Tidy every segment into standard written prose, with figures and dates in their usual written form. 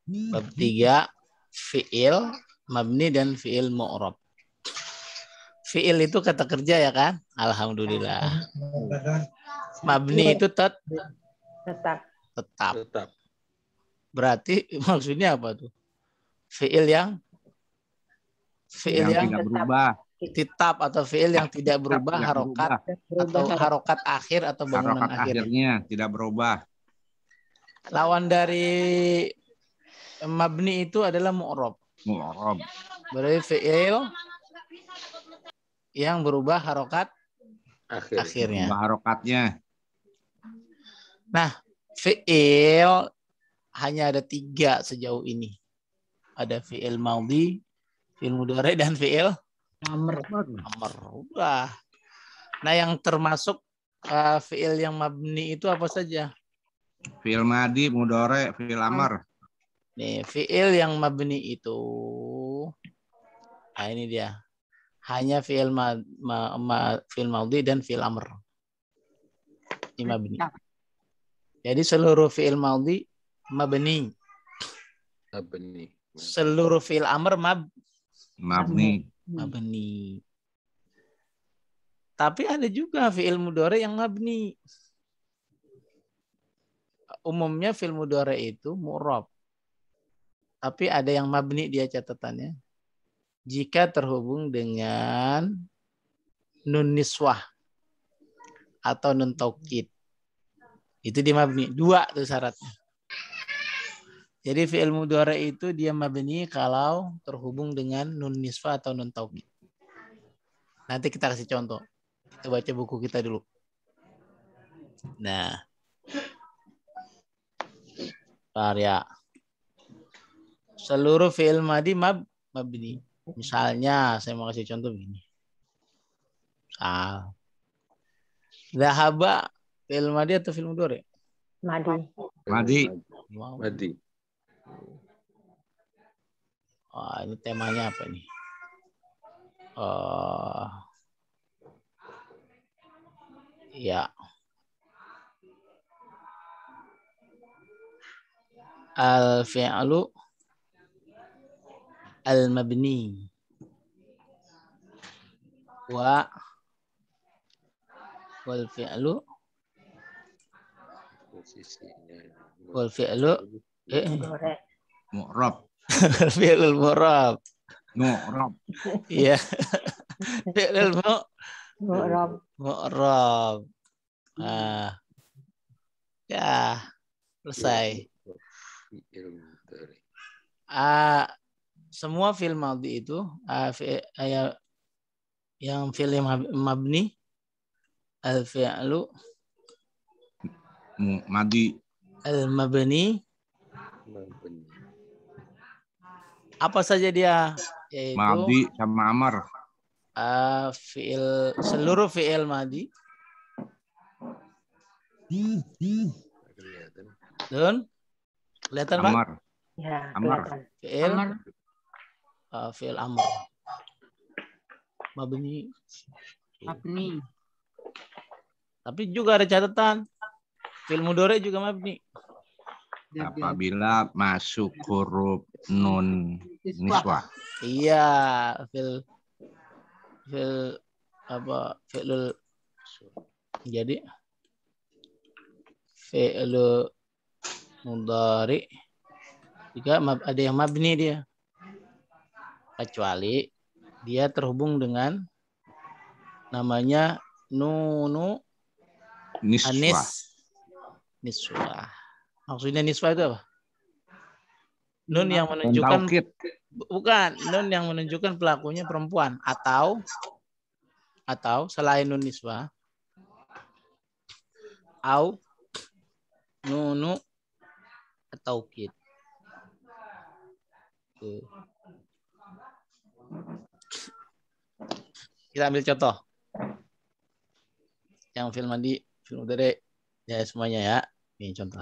Bab 3 fiil mabni dan fiil mu'rab. Fiil itu kata kerja ya kan? Alhamdulillah. Mabni itu Tetap. tetap. Berarti maksudnya apa tuh? Fiil yang tidak berubah. tetap atau fiil yang tidak berubah harokat atau harokat akhir atau bangunan Harokat akhirnya. akhirnya tidak berubah. Lawan dari mabni itu adalah mu'rab. Mu'rab. Berarti fiil yang berubah harokat akhirnya. Berubah harokatnya. Nah, fiil hanya ada 3 sejauh ini. Ada fiil maudhi, fiil mudhari, dan fiil amr. Udah. Nah, yang termasuk fiil yang mabni itu apa saja? Fiil madi, mudhari, fiil amr. Nih, fiil yang mabni itu, nah ini dia. Hanya fiil fiil maudhi dan fiil amr. Ini mabni. Jadi seluruh fiil maudhi mabni. Seluruh fiil amr Mabni. mabni. Tapi ada juga fiil mudhari yang mabni. Umumnya fiil mudhari itu mu'rab. Tapi ada yang mabni dia catatannya. Jika terhubung dengan nun niswah atau nun taukid. Itu dia mabni. 2 tuh syaratnya. Jadi fi'il mudhari itu dia mabni kalau terhubung dengan nun niswah atau nun taukid. Nanti kita kasih contoh. Kita baca buku kita dulu. Nah. Karya. Seluruh fi'il madi mabni. Misalnya saya mau kasih contoh begini. Zahaba fi'il madi atau fi'il mudhari? Madi. Oh, ini temanya apa nih? Ya. Al-fi'lu al-mabni wal fi'lu Mu'rab. fi'lul mu'rab. Mu'rab. Iya. Fi'lul Mu'rab. Mu'rab. Ya, selesai. Semua fi'il madhi itu yang fi'il mabni al-fi'lu Madi. al-mabni apa saja dia? Yaitu Madi sama amar. Seluruh fi'il madi dan kelihatan Pak? Amar. Ya, Amar. Fi'il amr. Mabni. Tapi juga ada catatan. Fi'il mudhari juga mabni. Apabila masuk huruf nun niswah. Iya, fi'lul jadi fi'lul mudhari juga ada yang mabni dia. Kecuali dia terhubung dengan namanya nunu Niswah. Niswah. Maksudnya niswah itu apa? Nun yang menunjukkan bukan, nun yang menunjukkan pelakunya perempuan atau selain nun niswah au nunu taukid. Kita ambil contoh. Yang fi'il madi, fi'il mudhari ya semuanya ya. Ini contoh.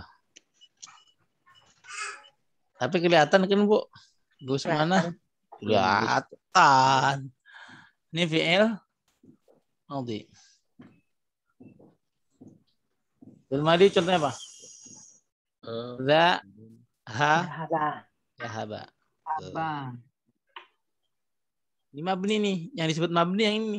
Tapi kelihatan kan Bu? Gus mana? Kelihatan. Ini fi'il madhi. Fi'il madhi contohnya apa? Zahaba. Zahaba. Apa? Ini mabni nih, yang disebut mabni yang ini.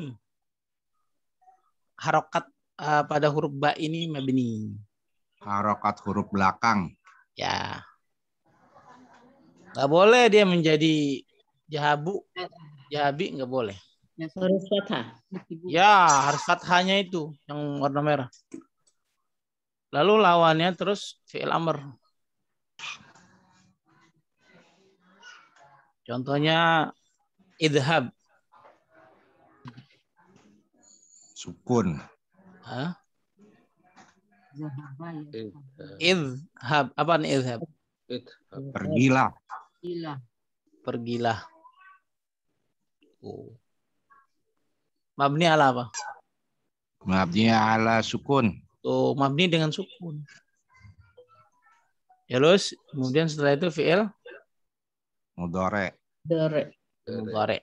Harokat pada huruf ba ini mabni. Harokat huruf belakang. Ya. Nggak boleh dia menjadi jahabu, jahabi nggak boleh. Harus fathah. Ya, harus fathahnya itu yang warna merah. Lalu lawannya terus fi'il amr. Contohnya idhab. Sukun. Hah? Zahaba ya. Idhab. Apa nih idhab? Pergilah. Gila. Pergilah. Oh. Mabni ala apa? Mabni ala sukun. Tuh, mabni dengan sukun. Ya, terus kemudian setelah itu fi'il Mudhari. Dore. mudhari.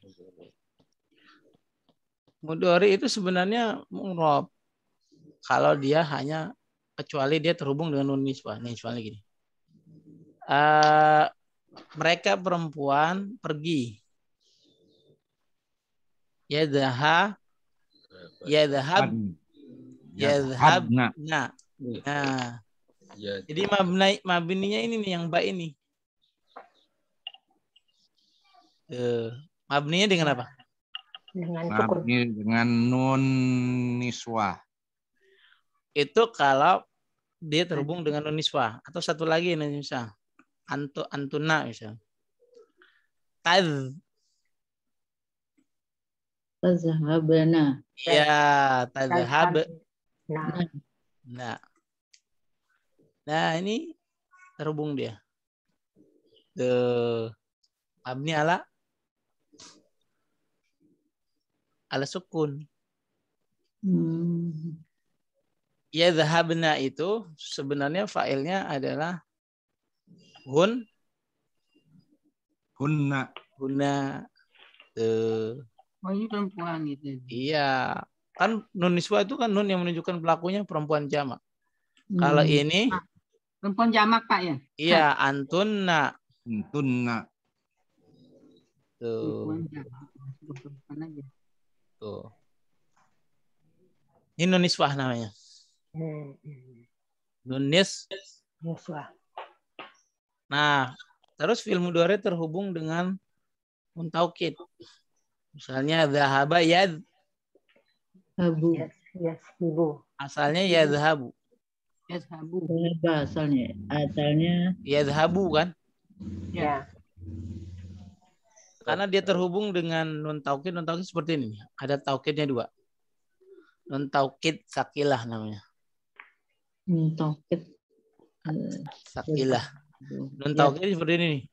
Mudhari itu sebenarnya mu'rab kalau dia hanya kecuali dia terhubung dengan nun niswah. Nih, soalnya gini. Mereka perempuan pergi. Yadhab. Yadhabna. Nah. Jadi mabninya ini nih yang ba ini. Mabninya dengan apa? Dengan sukun. Mabni dengan nun niswah. Itu kalau dia terhubung dengan nun niswah atau satu lagi nih misal antuna misal. Tazhabana. Ya, tazhab. Nah. Nah, ini terhubung dia. Mabni ala sukun. Ya zahabna itu sebenarnya failnya adalah Hunna. Oh, ini perempuan gitu. Iya, kan nun niswa itu kan nun yang menunjukkan pelakunya perempuan jamak. Kalau ini Perempuan jamak, Pak ya? iya antunna. Tunna. Tuh. Perempuan jamak. Perempuan aja. Tuh. Ini nun niswah namanya. Nun Niswah. Nah, terus fi'il mudhari terhubung dengan nun taukid. Misalnya zahaba Habu. Yes, ibu. asalnya yadhabu. Yazhabu. Asalnya. Asalnya. Yadhabu kan? Ya. Karena dia terhubung dengan nun taukid seperti ini. Ada taukidnya dua. Nun taukid sakilah namanya. Taukid. Sakilah. Nun taukid seperti ini nih.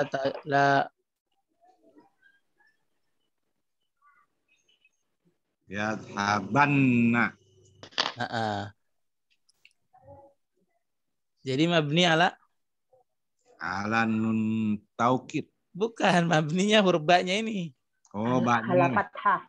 Yadhabanna. Jadi mabni ala Nun taukid. bukan, mabninya huruf ba-nya ini. Oh, Ala ba'nya. fathah.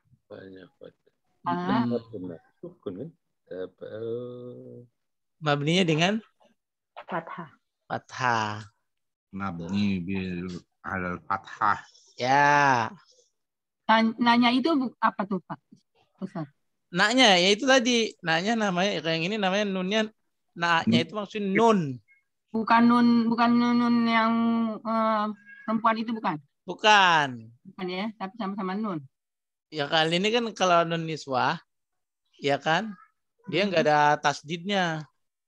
Mabninya dengan Fathah. fathah. Mabni bil alal fathah. Ya. Nanya itu apa tuh, Pak? Ustaz. Naknya ya itu tadi. Naknya namanya kayak yang ini namanya nunnya. Naknya itu maksudnya nun. Bukan nun yang perempuan itu bukan. Bukan. Bukan ya, tapi sama-sama nun. Ya kali ini kan kalau nun niswah, ya kan? Dia nggak ada tasdidnya.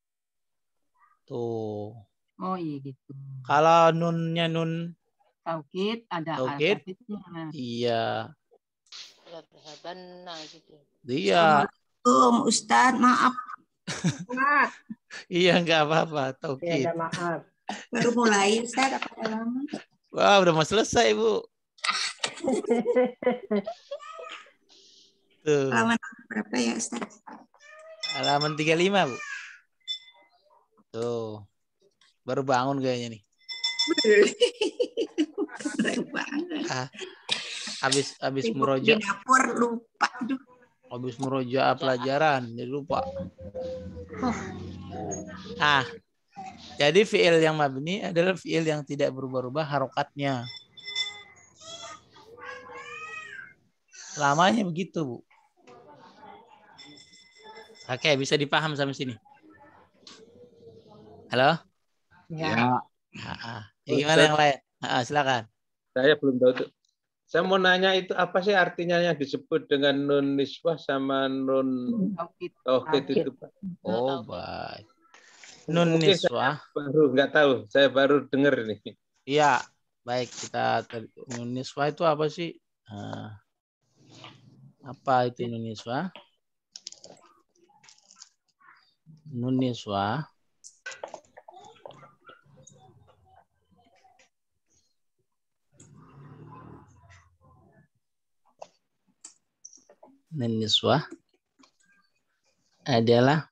Tuh. Oh iya gitu. Kalau nunnya nun Taukid ada taukid. alfabetnya. Iya. Gitu. Iya. Ustadz, maaf. Iya nggak apa-apa. Ya, Taukid. ada maaf. Baru mulai, Ustadz, apa lama? Wah, udah mau selesai, Bu. Tuh. Halaman berapa ya, Ustadz? Halaman 35, Bu. Tuh. Baru bangun kayaknya nih. Baru banget. Habis Di murojaah. dapur lupa. Aduh. Habis murojaah pelajaran, jadi lupa. Jadi fi'il yang mabni adalah fi'il yang tidak berubah-ubah harokatnya. Lamanya begitu, Bu. Oke, bisa dipaham sampai sini. Halo? Ya. Gimana yang lain? Silakan. Saya belum tahu itu. Saya mau nanya itu apa sih artinya yang disebut dengan nun niswah sama nun tauhid itu, Pak? Oh, baik. Nun Mungkin niswah. saya baru nggak tahu. Saya baru dengar ini. Iya, baik, kita nun niswah itu apa sih? Apa itu nun niswah? Nun niswah adalah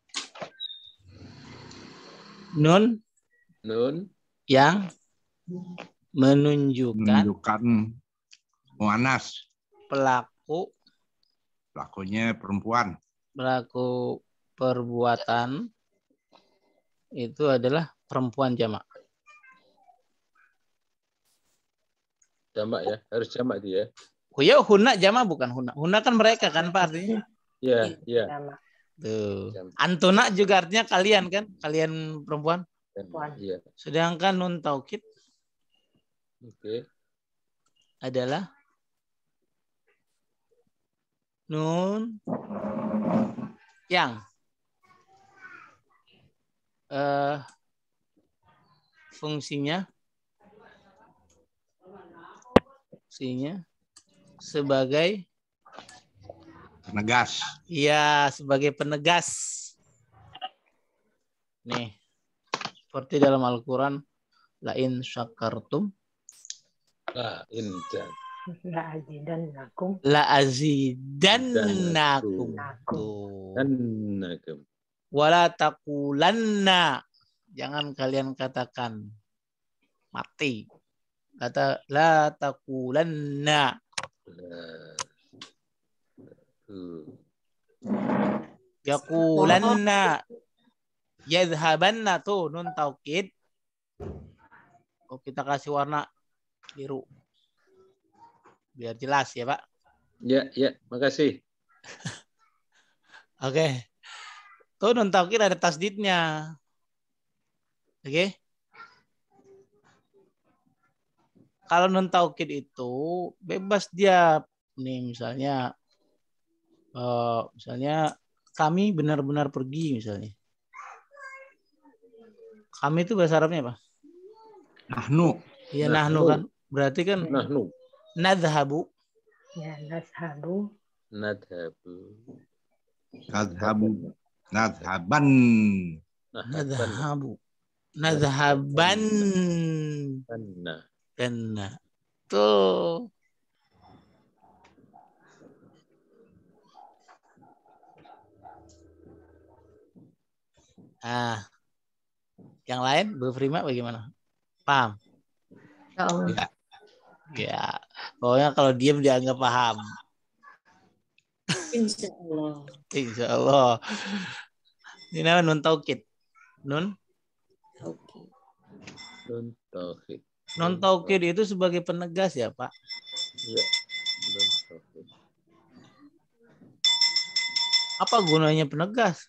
nun yang menunjukkan muannas. Pelakunya perempuan. Pelaku perbuatan itu adalah perempuan jamak. Jamak ya, harus jamak dia. Oh ya, hunna jamak bukan hunna. Hunna kan mereka kan Pak artinya. Iya, iya. Tuh. Antuna juga artinya kalian kan? Kalian perempuan. Iya. Sedangkan nun taukid adalah nun yang fungsinya sebagai penegas. Iya, sebagai penegas. Nih, seperti dalam Al-Quran, la in syakartum la azidannakum wala taqulanna, jangan kalian katakan mati, kata la taqulanna. Yaqulanna, yadhabanna tuh nun taukid. Oh, kita kasih warna biru biar jelas ya, Pak. Ya, ya, makasih. Oke. Tuh nun taukid ada tasdidnya. Oke. Kalau nun taukid itu bebas dia nih, misalnya kami benar-benar pergi misalnya. Kami itu bahasa Arabnya apa? Nahnu. Iya, nahnu kan. Berarti kan nahnu. Nadhabu. Ya, nadhabu. Nadhabu. Nadhabu. Nadhaban. Nadhabu. Nadhaban. Kanna. Tuh. Yang lain Bu Prima bagaimana? Paham? Ya. Ya. Pokoknya kalau diam dianggap paham. Insya Allah. Insya Allah. Ini namanya nun taukid. Nun taukid. Nun taukid itu sebagai penegas ya, Pak? Iya. Nun taukid. Apa gunanya penegas?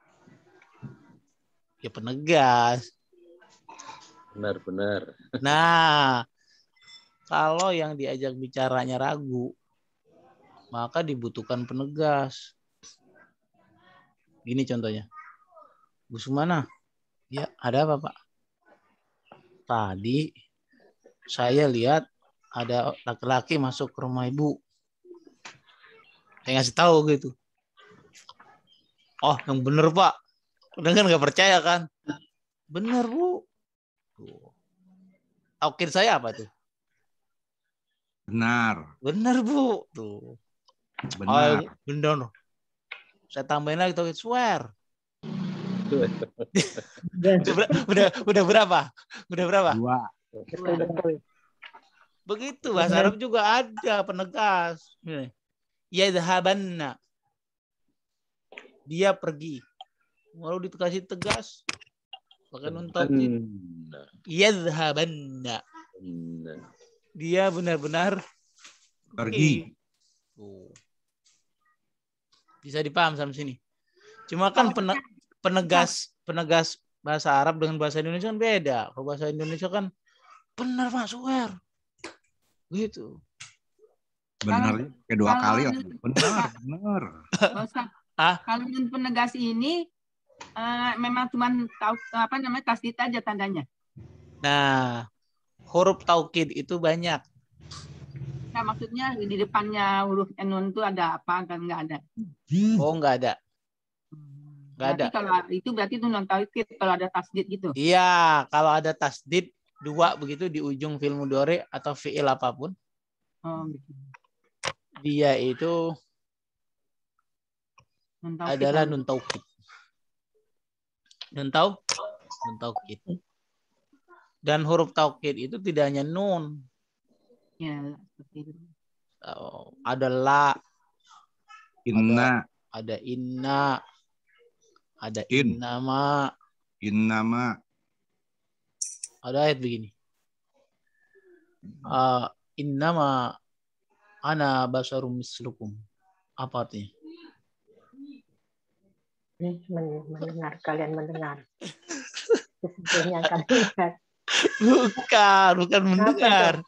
Ya penegas. Benar-benar. Nah, kalau yang diajak bicaranya ragu, maka dibutuhkan penegas. Gini contohnya. Bu Sumana, ya ada apa, Pak? Tadi saya lihat ada laki-laki masuk ke rumah Ibu. Saya ngasih tahu gitu. Oh, yang bener, Pak. Udah kan nggak percaya kan? Bener, Bu. Taukid saya apa tuh? Benar. Bener, Bu. Tuh. Benar. Oh, bener. Saya tambahin lagi taukid swear. Udah berapa? Udah berapa? 2. Begitu bahasa Arab juga ada penegas. Yadhabanna. Dia pergi. Lalu dikasih tegas. Pakai nun taukid. Yadhhabanna. Dia benar-benar Pergi. Tuh. Bisa dipaham sampai sini. Cuma kan penegas bahasa Arab dengan bahasa Indonesia kan beda. Kalau bahasa Indonesia kan benar Pak Suher. Gitu. Benar. Kedua kali. Benar. Kalau nun penegas ini memang cuma tahu tasdid aja tandanya. Nah, huruf taukid itu banyak. Nah, maksudnya di depannya huruf nun itu ada apa kan nggak ada? Oh, nggak ada. Nggak ada. Kalau itu berarti itu nun taukid kalau ada tasdid gitu. Iya, kalau ada tasdid 2 begitu di ujung fi'il mudhari atau fi'il apapun. Oh, gitu. Dia itu adalah nun taukid. Nun taukid. Dan huruf taukid itu tidak hanya nun. Ya, seperti itu. Ada la, Inna. ada inna, ada In. innama. Ada ayat begini. Innama ana basarum mislukum. Apa artinya? Mendengar, kalian mendengar. Sesungguhnya kalian. Bukan mendengar.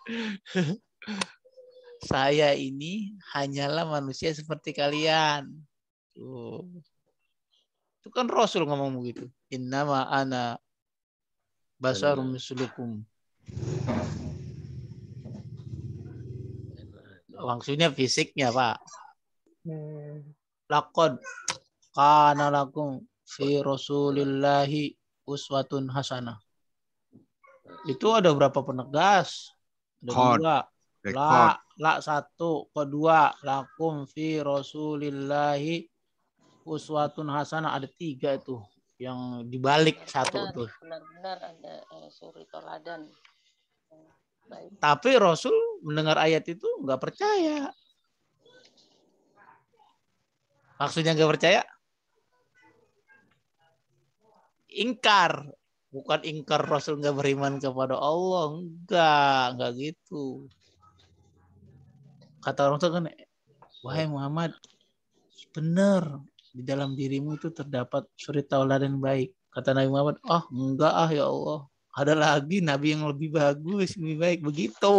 Saya ini hanyalah manusia seperti kalian. Tuh. Itu kan Rasul ngomong begitu. Innama ana basarum mislukum. Maksudnya fisiknya, Pak. Laqad kana lakum fi Rasulillahi uswatun hasanah. Itu ada berapa penegas? Ada 2. La 1, kedua lakum fi Rasulillahi uswatun hasanah, ada 3 itu. Yang dibalik 1 itu. Benar-benar ada suri toladan. Baik. Tapi Rasul mendengar ayat itu nggak percaya. Maksudnya nggak percaya? Ingkar. Bukan ingkar Rasul nggak beriman kepada Allah. Enggak gitu. Kata orang tua kan, wahai Muhammad, benar di dalam dirimu itu terdapat suri tauladan baik. Kata Nabi Muhammad, enggak ya Allah. Ada lagi Nabi yang lebih bagus, lebih baik. Begitu.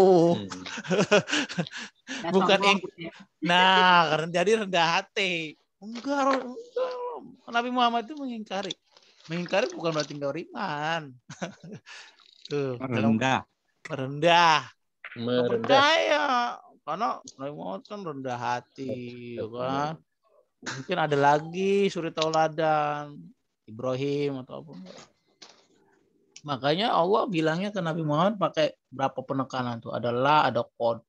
Bukan nah, karena jadi rendah hati. Enggak. Nabi Muhammad itu mengingkari. Mengingkari bukan berarti nggak beriman. Tuh, rendah. Percaya. Karena Nabi Muhammad kan rendah hati. Kan? Mungkin ada lagi suri tauladan. Ibrahim atau apa. Makanya Allah bilangnya ke Nabi Muhammad pakai berapa penekanan tuh? Ada la, ada qad.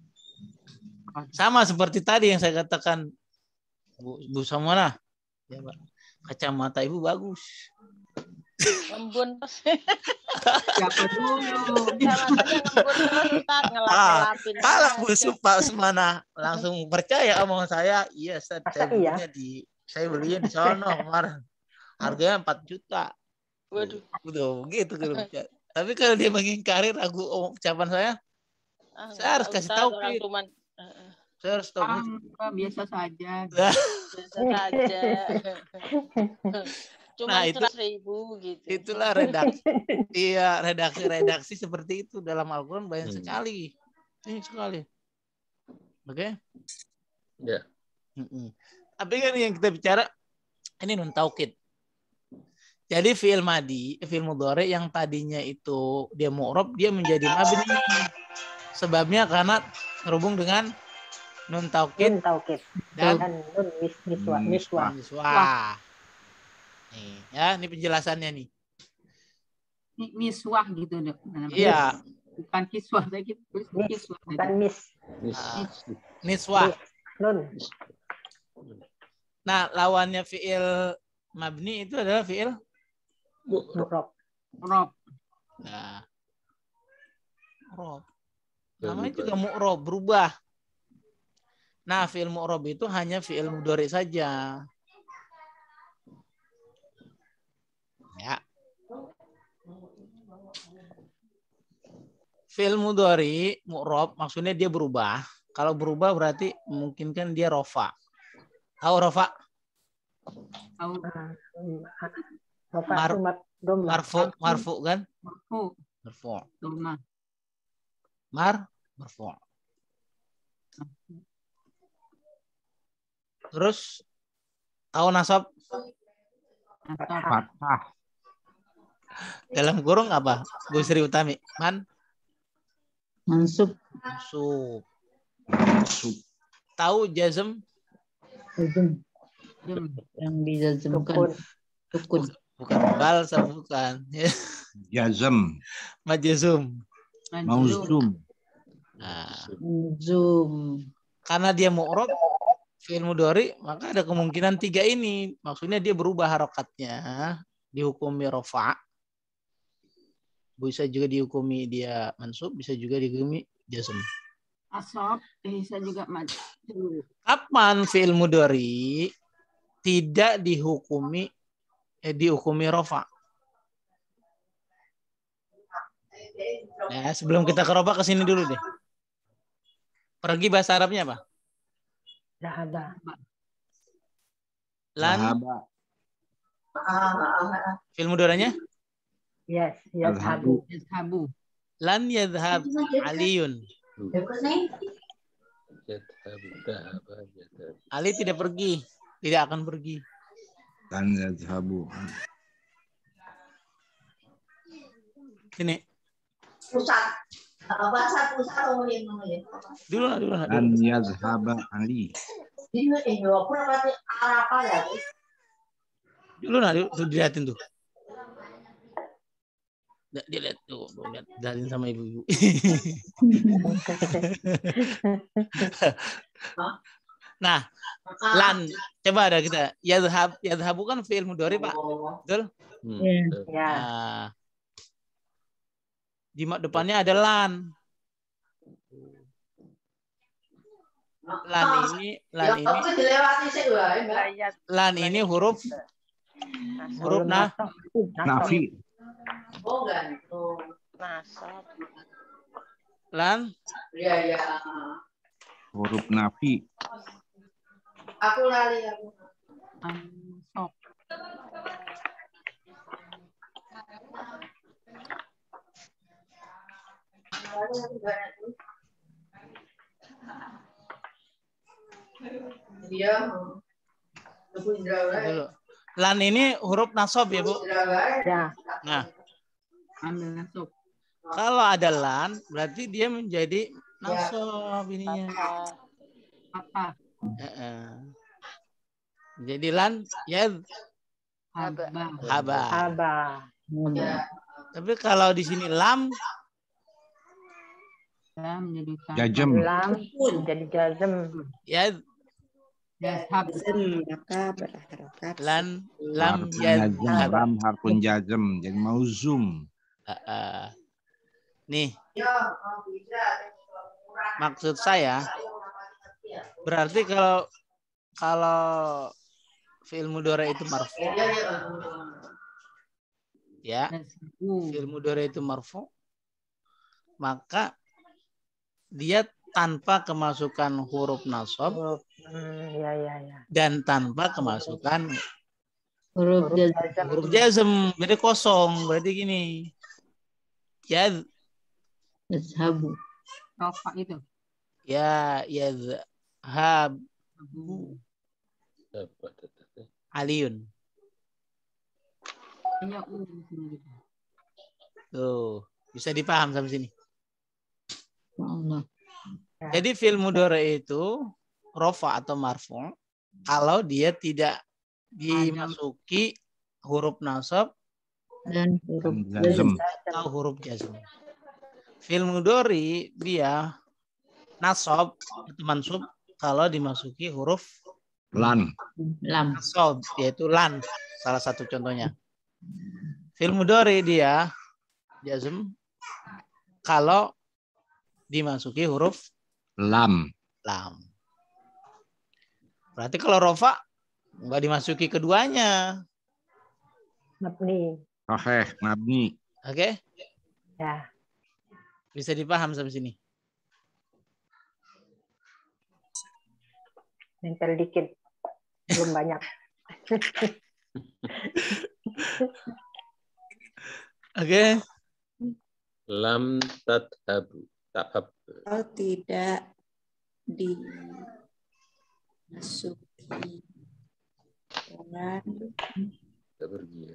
Sama seperti tadi yang saya katakan Bu Samana. Ya, Pak. Kacamata Ibu bagus. Embun. Siapa dulu? Kacamatanya embun terus Ustaz, ngelap-ngelapin. Kalau Bu Samana langsung percaya omongan saya, iya Ustaz, saya belinya di sono kemarin. Harganya 4 juta. Waduh. Udah begitu. Tapi kalau dia mengingkari ragu ucapan saya harus kasih tahu. Saya harus tahu. Biasa saja. Biasa saja. Cuma 100.000 gitu. Itulah redaksi. Iya, redaksi seperti itu dalam Al-Quran banyak sekali. Banyak sekali. Oke? Ya. Tapi kan yang kita bicara ini nun taukid. Jadi fi'il madi, fi'il mudhari yang tadinya itu dia mu'rab, dia menjadi mabni. Sebabnya karena terhubung dengan nun taukid dan nun niswah. Nih, ya, ini penjelasannya nih. Miswah gitu dok. Iya. Bukan kiswah, saya kiswah. Bukan Niswah. Nun. Nah, lawannya fi'il mabni itu adalah fi'il Mu'rab. Nah, mu'rab. Namanya juga mu'rab, berubah. Nah, fi'il mu'rab itu hanya fi'il mudhari saja. Ya. Fi'il mudhari mu'rab maksudnya dia berubah. Kalau berubah berarti memungkinkan dia rofa. Tahu rofa? Tahu. Bapak Mar- Sumat Doma. Marfu kan? Marfu. Marfu. Doma. Marfu. Terus tahu nasab? Nasab. Fathah. Dalam kurung apa? Bu Sri Utami. Mansub. Mansub. Mansub. Tahu jazm? Jazm. Jum. Yang dijazmkan. Sukun. Bukan bal, bukan. Jazm. Majzum. Mauzum. Nah, Zoom. karena dia mu'rab fi'il mudhari, maka ada kemungkinan 3 ini. Maksudnya dia berubah harokatnya, dihukumi rofa. Bisa juga dihukumi dia mansub, bisa juga dihukumi jazm. Asab bisa juga maju. Kapan fi'il mudhari tidak dihukumi rofa? Nah, sebelum kita ke rofa, ke sini dulu deh. Pergi bahasa Arabnya apa? Zahaba. Lan. Zahaba. Fi'il mudhari'nya? Yes, yazhabu. Yazhabu. Lan yadhhab Aliyun. Ali tidak pergi, tidak akan pergi. Dan yazhabu. Sini. Pusat. Bahasa pusat Dulu. Dan yazhaba Ali. Dulu tuh dilihatin tuh. Dia lihat tuh, lihat dalin sama ibu-ibu. Nah, lan coba ada kita. Yadhhabu kan fi'il mudhari, Pak. Betul? Ya. Nah, di depannya ada lan. Lan ini huruf Nafi. Oh enggak. Nasab. Lan. Iya. Huruf nafi. Aku lali aku. Sok. Dia. Dulu. Lan ini huruf nasab ya, Bu? Ya. Nah, Ambil nasab. kalau ada lan, berarti dia menjadi nasab ininya. Apa? Jadi lan haba. Tapi kalau di sini lam menjadi Jazm. Lam jadi jazm. Lam Lam harfun jazm. Jadi mauzum. Nih. Maksud saya berarti kalau fi'il mudhari itu marfu. Ya. Fi'il mudhari itu marfu. Maka dia tanpa kemasukan huruf nasab. Dan tanpa kemasukan huruf jazm. Berarti kosong. Berarti gini. Yazhabu. Rofa itu. Ya, yazhab Aliyun. Tuh, bisa dipaham sampai sini. Allah. Jadi fi'il mudhari itu rofa atau marfu kalau dia tidak dimasuki huruf nasab dan huruf jazm atau huruf jazm. Fi'il mudhari dia nasab atau mansub kalau dimasuki huruf lam. Nasab yaitu lan, salah satu contohnya. Fi'il mudhari dia jazm kalau dimasuki huruf lam. Berarti kalau rofa nggak dimasuki keduanya. Mabni. Sahih, mabni. Oke? Ya. Bisa dipaham sampai sini? Nempel dikit. Belum banyak. Oke. Lam tadhabu. Tahab. Kalau tidak dimasuki orang Tidak pergi ya.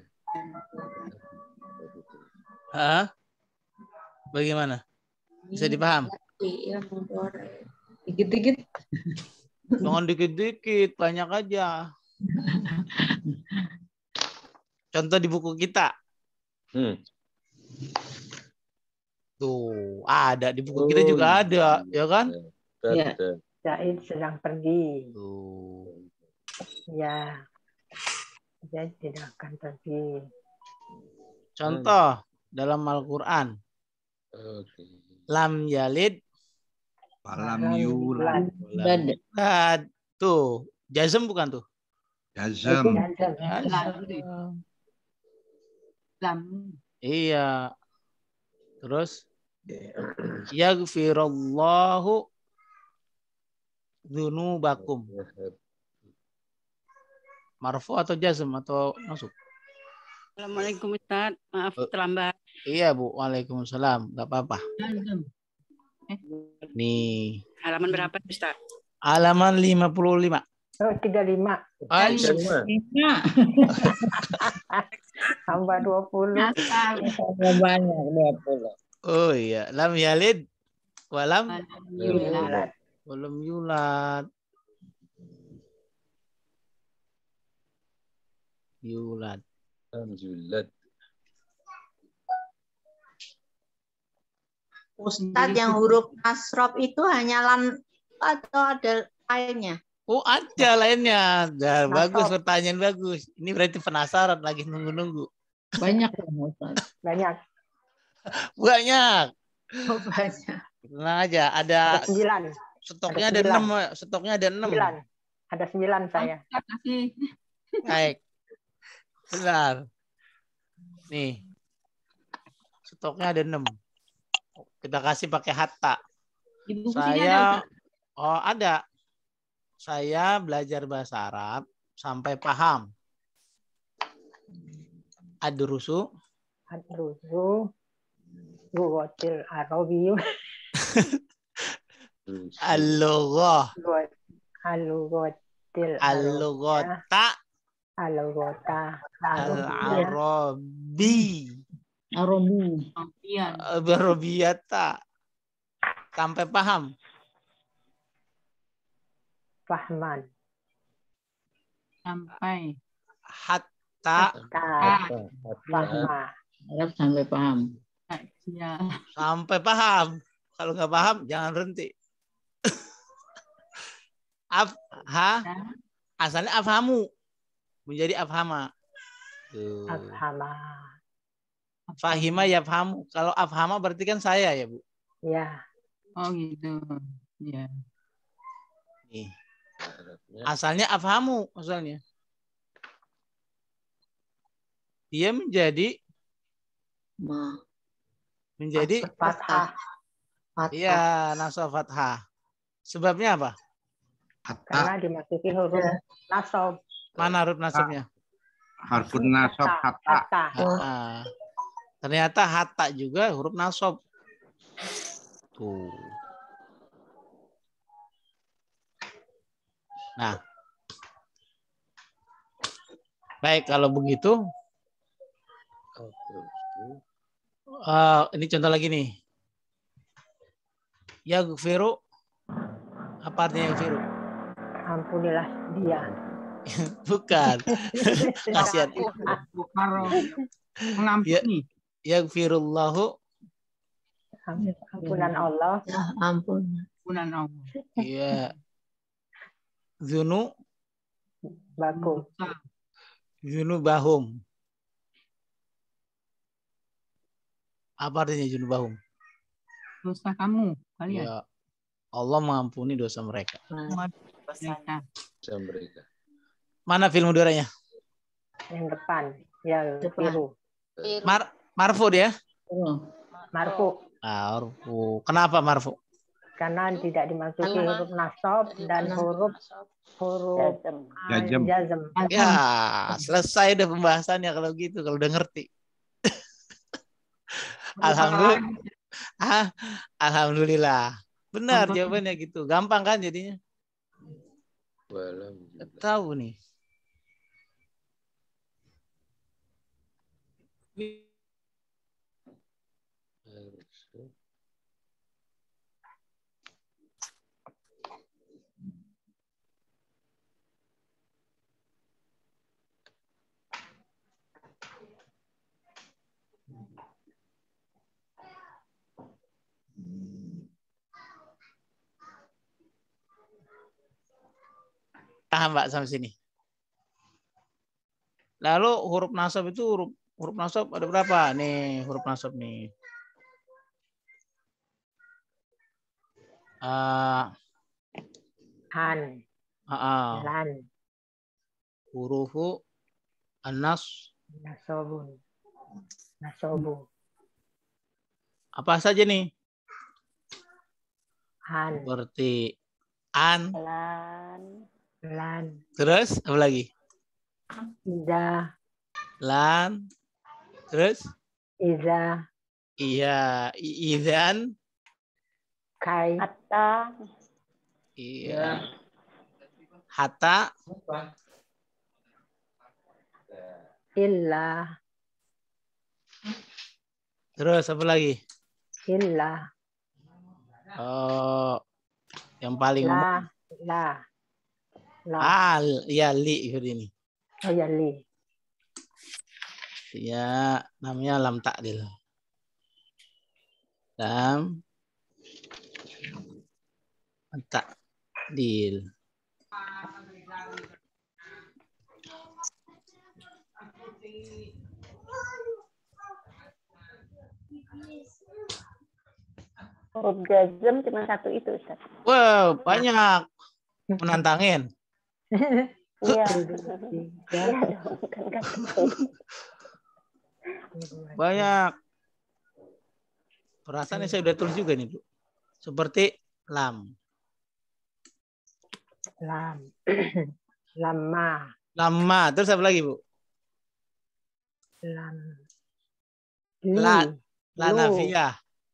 Bagaimana? Bisa dipaham? Iya, mudore. Dikit-dikit. Jangan dikit-dikit, banyak aja. Contoh di buku kita. Tuh, ada di buku kita juga ada, ya kan? Ya. Zaid sedang pergi. Tuh. Ya. Zaid tidak akan pergi. Contoh dalam Al-Quran. Lam yalid. Lam yulad. Tuh, jazm bukan tuh? Jazm. Lam. Iya. Terus yaghfirullahu dzunubakum. Marfu atau jazm atau masuk? Assalamualaikum Ustaz. Maaf terlambat. Iya Bu, waalaikumsalam. Gak apa-apa. Nih. Halaman berapa Ustaz? Halaman 55. Oh, 35. Tambah 20. Banyak 20. Oh iya, lam yalid walam Yulad. walam yulad. Yulad. Yulad. Ustadz, yang huruf nasrob itu hanya lam atau ada lainnya? Oh, ada lainnya. Nah, bagus, pertanyaan bagus. Ini berarti penasaran lagi nunggu-nunggu. Banyak Ustaz. Banyak. Banyak. Oh, banyak. Tenang aja, ada 9. stoknya ada 6. Stoknya ada 6. 9. Ada 9 saya. Baik. Benar. Nih. Stoknya ada 6. Kita kasih pakai hatta. Saya ada. Saya belajar bahasa Arab sampai paham. Adrusu. Lughatil Arabiyyah. Al-lughah. Al-lughatil Al-lughata. Al-lughata. Al-arabi. Arabiyata. Sampai paham. Fahman. Sampai. Hatta. Fahma. Arab sampai paham. Ya. Sampai paham. Kalau nggak paham, jangan berhenti. Asalnya afhamu. Menjadi afhama. Afhama. Fahima yafhamu. Kalau afhama berarti kan saya ya, Bu? Ya. Oh gitu. Ya. Nih. Asalnya afhamu. Asalnya. Dia menjadi fathah. Iya, nasab fathah. Sebabnya apa? Karena dimasuki huruf nasab. Mana huruf nasabnya? Harfun nasab hatta. Ternyata hatta juga huruf nasab. Tuh. Nah. Baik, kalau begitu. Ini contoh lagi nih. Yaghfiru. Apa artinya yaghfiru? Ampunilah dia. Bukan. Kasihan. Mengampuni. Yaghfirullahu. Ampunan Allah. Ampunan Allah. Iya. Zunubahum. Apa artinya junubahum? Dosa kamu, kalian. Ya, Allah mengampuni dosa mereka. Dosa mereka. Mana film mudoranya? Yang depan. Ya, biru. Marfu dia? Marfu. Marfu. Kenapa marfu? Karena tidak dimasuki huruf nasab dan huruf Jazm. jazm. Ya, selesai deh pembahasannya kalau gitu, kalau udah ngerti. Alhamdulillah. Alhamdulillah. Benar jawabannya gitu. Gampang kan jadinya? Tahu nih. Paham Mbak sampai sini? Lalu huruf nasab itu huruf nasab ada berapa? Nih huruf nasab nih. Han. Lan. Hurufu anas. Nasobun. Nasobu. Apa saja nih? Han. Seperti an. Lan. Terus apa lagi? Iza. Lan. Terus? Iza. Iya. Izan. Kai. Hatta. Iya. Hatta. Illa. Terus apa lagi? Illa. Oh, yang paling umum. La. Ya li ini. Oh ya li. Ya, namanya lam ta'dil. Lam ta'dil. Huruf jazm cuma satu itu, Ustaz. Wow, banyak. Menantangin. Iya. Banyak. Perasaannya saya udah tulis juga nih, Bu. Seperti lam. Lam. Lama. Lama. Terus apa lagi, Bu? Lam. La nafiyah.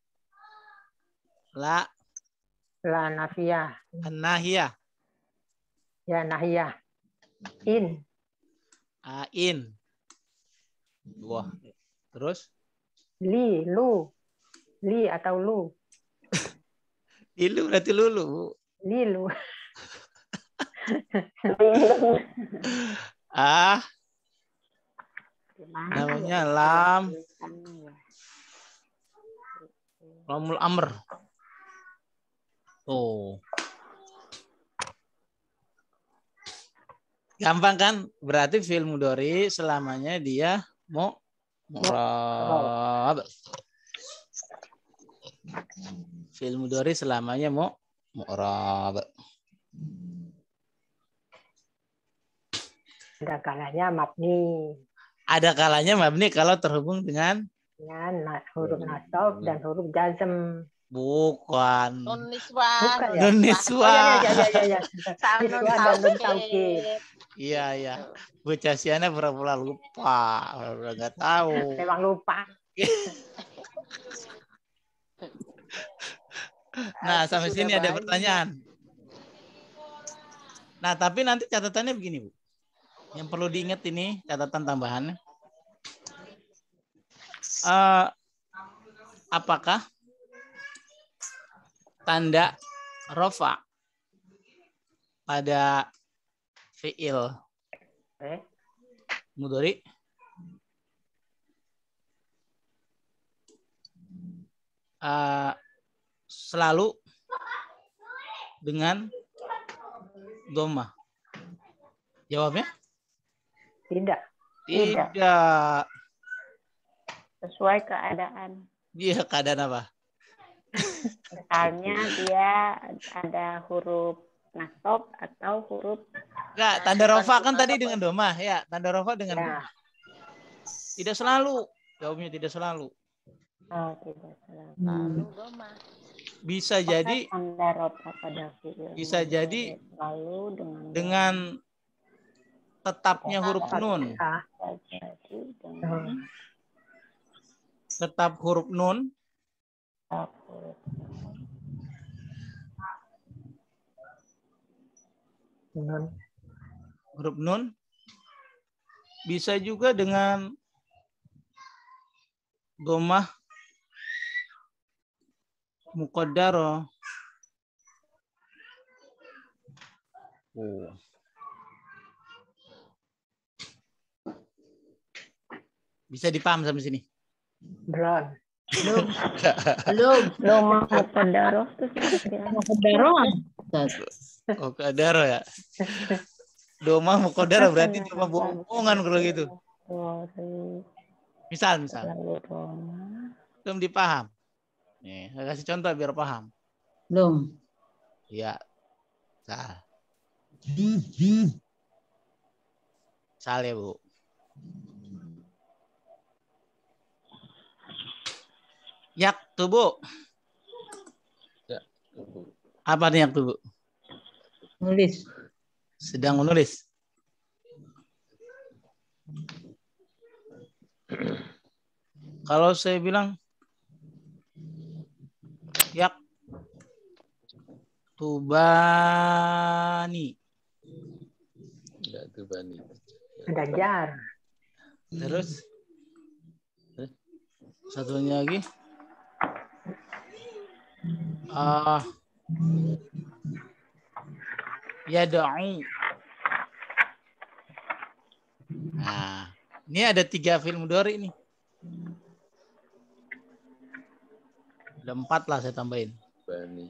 La nafiyah. Nahiyah. Ya nahiyah. In. In. Wah. Terus? Li, lu. Li atau lu. Ilu berarti lulu, Bu. Li, lu. Namanya lam. Lamul amr. Oh. Gampang kan? Berarti fi'il mudhari selamanya dia mu'rab. Fi'il mudhari selamanya mu'rab. Ada kalanya mabni. Ada kalanya mabni kalau terhubung dengan huruf nasab dan huruf jazm. Bukan. Nun niswah. Nun niswah. Ya. Nun taukid. Iya. Bu Casiana pura-pura lupa. Udah nggak tahu. Memang lupa. Nah, sampai sini ada pertanyaan. Nah, tapi nanti catatannya begini, Bu. Yang perlu diingat ini, catatan tambahannya. Apakah tanda rofa pada fi'il mudhari selalu dengan dhammah? Jawabnya? Tidak. Sesuai keadaan. Iya, keadaan apa? Misalnya dia ada huruf nasab atau huruf. Enggak, tanda rofa kan tadi dengan dhammah ya, tanda rofa dengan dhammah. Tidak selalu. Jawabnya tidak selalu. Oh, tidak salah. Lalu doma. Bisa jadi Tanda rofa pada fi'il bisa jadi lalu dengan tetapnya huruf nun. jadi dengan Tetap huruf nun. Huruf nun. Bisa juga dengan dhammah muqaddarah. Oh. Bisa dipaham sampai sini? Belum. Belum. Muqaddarah itu Muqaddarah. Muqaddarah ya. Dhammah muqaddarah berarti cuma bohongan kalau gitu. Misal. Belum dipaham. Nih, saya kasih contoh biar paham. Belum. Ya. Sal ya, Bu. Yak tubuh. Ya. Apa nih yak tubuh? Nulis. Sedang menulis. Kalau saya bilang yak tubani. Enggak tubani. Ada jar. Terus satunya lagi. Yada'u. Nah, ini ada 3 fi'il mudhari nih. Ada 4 lah saya tambahin. Bani.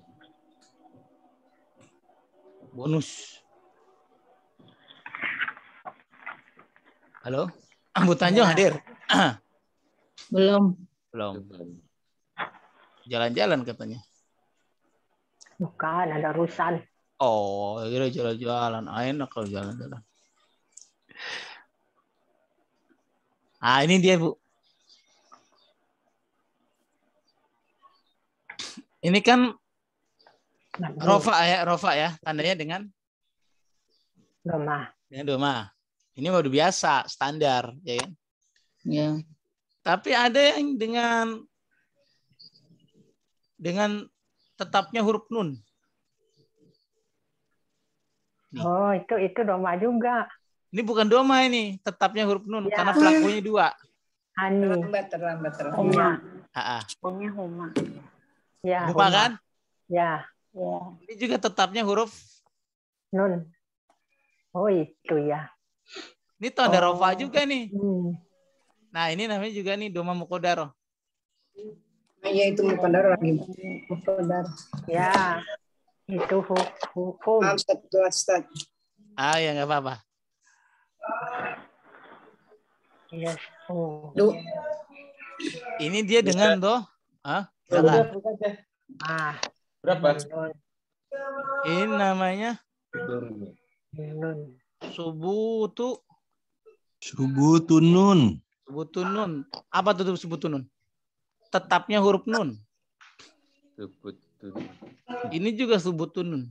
Bonus. Halo? Bu Tanjung hadir? Belum. Jalan-jalan katanya. Bukan, ada urusan. Oh, kira jalan-jalan. Enak kalau jalan-jalan. Ah, ini dia, Bu. Ini kan rofa ya, tandanya dengan Doma. Dengan doma. Ini udah biasa, standar, ya kan? Ya. Tapi ada yang dengan tetapnya huruf nun. Nih. Oh, itu doma juga. Ini bukan doma ini, tetapnya huruf nun ya. Karena pelakunya 2. Ani. Terlambat. Huma. Punya huma. Ya. Huma kan? Ya. Ini juga tetapnya huruf nun. Oh, itu ya. Ini tanda rofa juga nih. Nah, ini namanya juga nih doma muqaddarah. Ya itu muqaddarah lagi. Muqaddarah. Ya. Itu hukum. Ustaz. Ah, ya nggak apa-apa. Yes. Ini dia dengan Berapa? Ini namanya nun. Subutun nun. Subutun nun. Apa tuh subutun nun? Tetapnya huruf nun. Subutun. Ini juga subutun nun.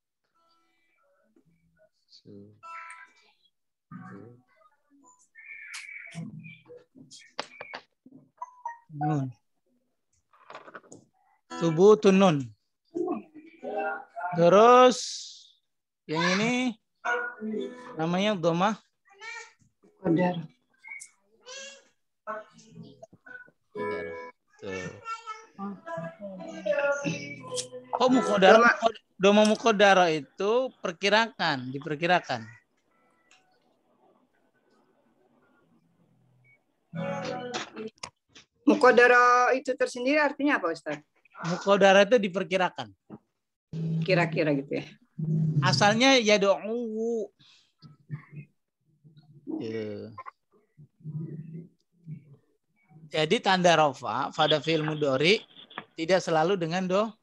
Nun. Subutun nun. Terus yang ini namanya dhammah Muqaddarah. Oh, dhammah muqaddarah itu diperkirakan. Muqaddarah itu tersendiri artinya apa, Ustaz? Muqaddarah itu diperkirakan. Kira-kira gitu ya. Asalnya yad'u. Jadi tanda rofa pada fi'il mudhari tidak selalu dengan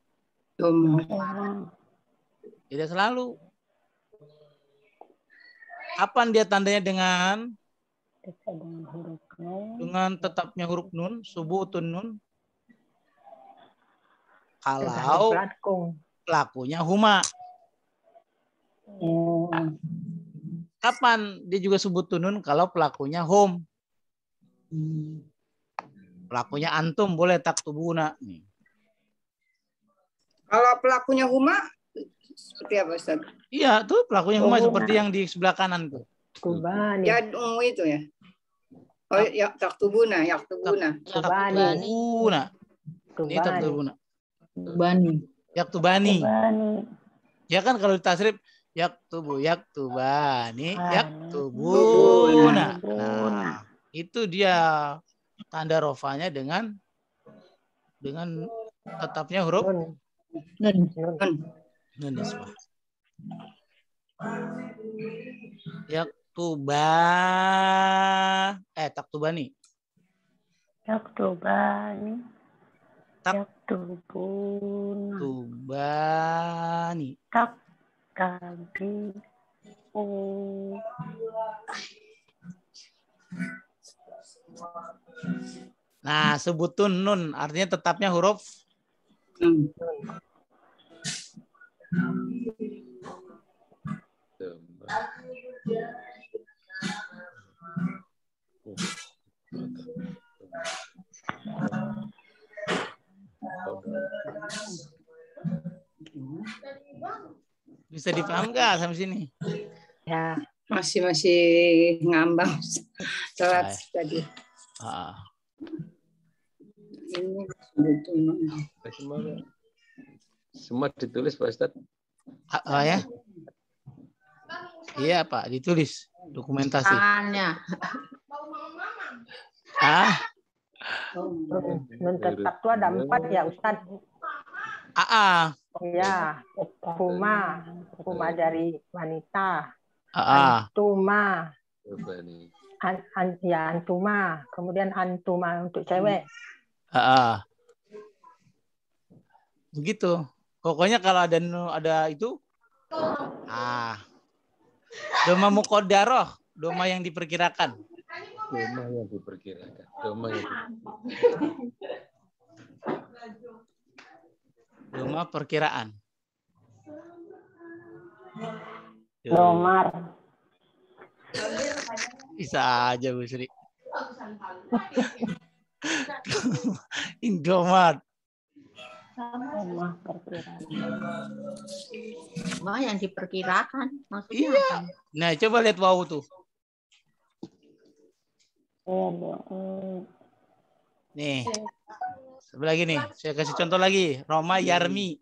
tidak selalu. Kapan dia tandanya dengan tetapnya huruf nun, subutun nun? Kalau pelakunya huma. Kapan dia juga sebut nun kalau pelakunya hum? Pelakunya antum boleh taktubuna. Kalau pelakunya huma seperti apa Ustaz? Iya, tuh pelakunya huma seperti yang di sebelah kanan tuh. Yad'u itu ya. Oh ya taktubuna, yaktubuna. Taktubuna. Ini taktubuna. Tubani. Yaktubani. Ya kan kalau ditasrif yaktubani, yaktubuna. Nah, itu dia tanda rofanya dengan tetapnya huruf nun nisbah. Taktubani. Taktubani. Nah, sebutun nun artinya tetapnya huruf Bisa dipaham nggak sampai sini? Ya, masih ngambang telat tadi. Ini semua ditulis Pak Ustadz. Ya? Iya Pak, ditulis dokumentasi. Tangannya. Nun tetap itu ada 4 ya Ustadz. Iya, huma dari wanita. Antuma. Antuma. Kemudian antuma untuk cewek. Begitu. Pokoknya kalau ada itu doma muqaddarah, doma yang diperkirakan. Doma perkiraan. Domar. Bisa aja Bu Sri. Indomaret. Wah, yang diperkirakan maksudnya. Iya. Nah, coba lihat wawu tuh. Nih. Sebelah lagi nih. Saya kasih contoh lagi. Roma Yarmi.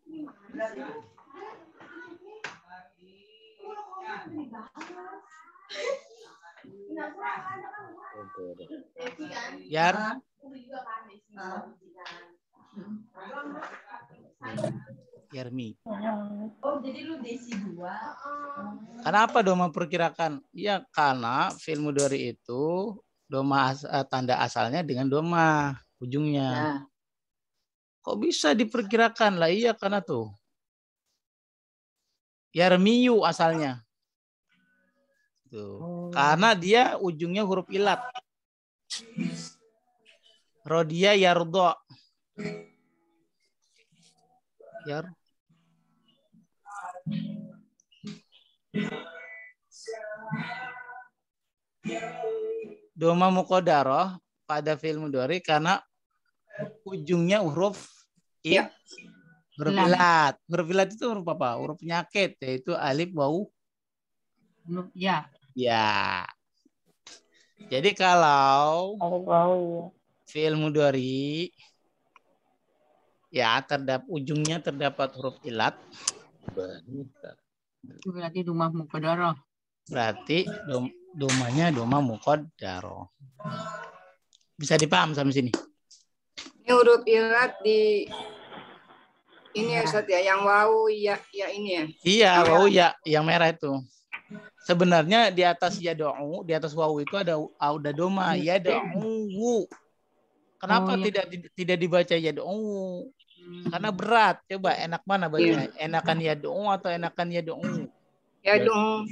Yarmi. Kenapa doma perkirakan? Ya karena fi'il mudhari itu doma tanda asalnya dengan doma ujungnya. Kok bisa diperkirakan? Lah iya karena tuh yarmiyu asalnya. Tuh. Karena dia ujungnya huruf ilat. Rodia yardo. Doma muqaddarah pada fi'il mudhari karena ujungnya huruf huruf ilat. Huruf ilat itu huruf apa? Huruf penyakit, yaitu alif, wawu, ya. Jadi kalau fi'il mudhari ya ujungnya terdapat huruf ilat, Itu berarti doma muqaddarah. Berarti domanya doma muqaddarah. Bisa dipaham sampai sini? Ini huruf ilat di ini ya Ustaz ya, yang wawu ya ini ya. Iya, wawu ya yang merah itu. Sebenarnya di atas yad'u, di atas wawu itu ada doma yad'u. Kenapa tidak dibaca yad'u? Karena berat. Coba enak mana bacanya? Enakan yad'u atau enakan yad'u? Yad'u.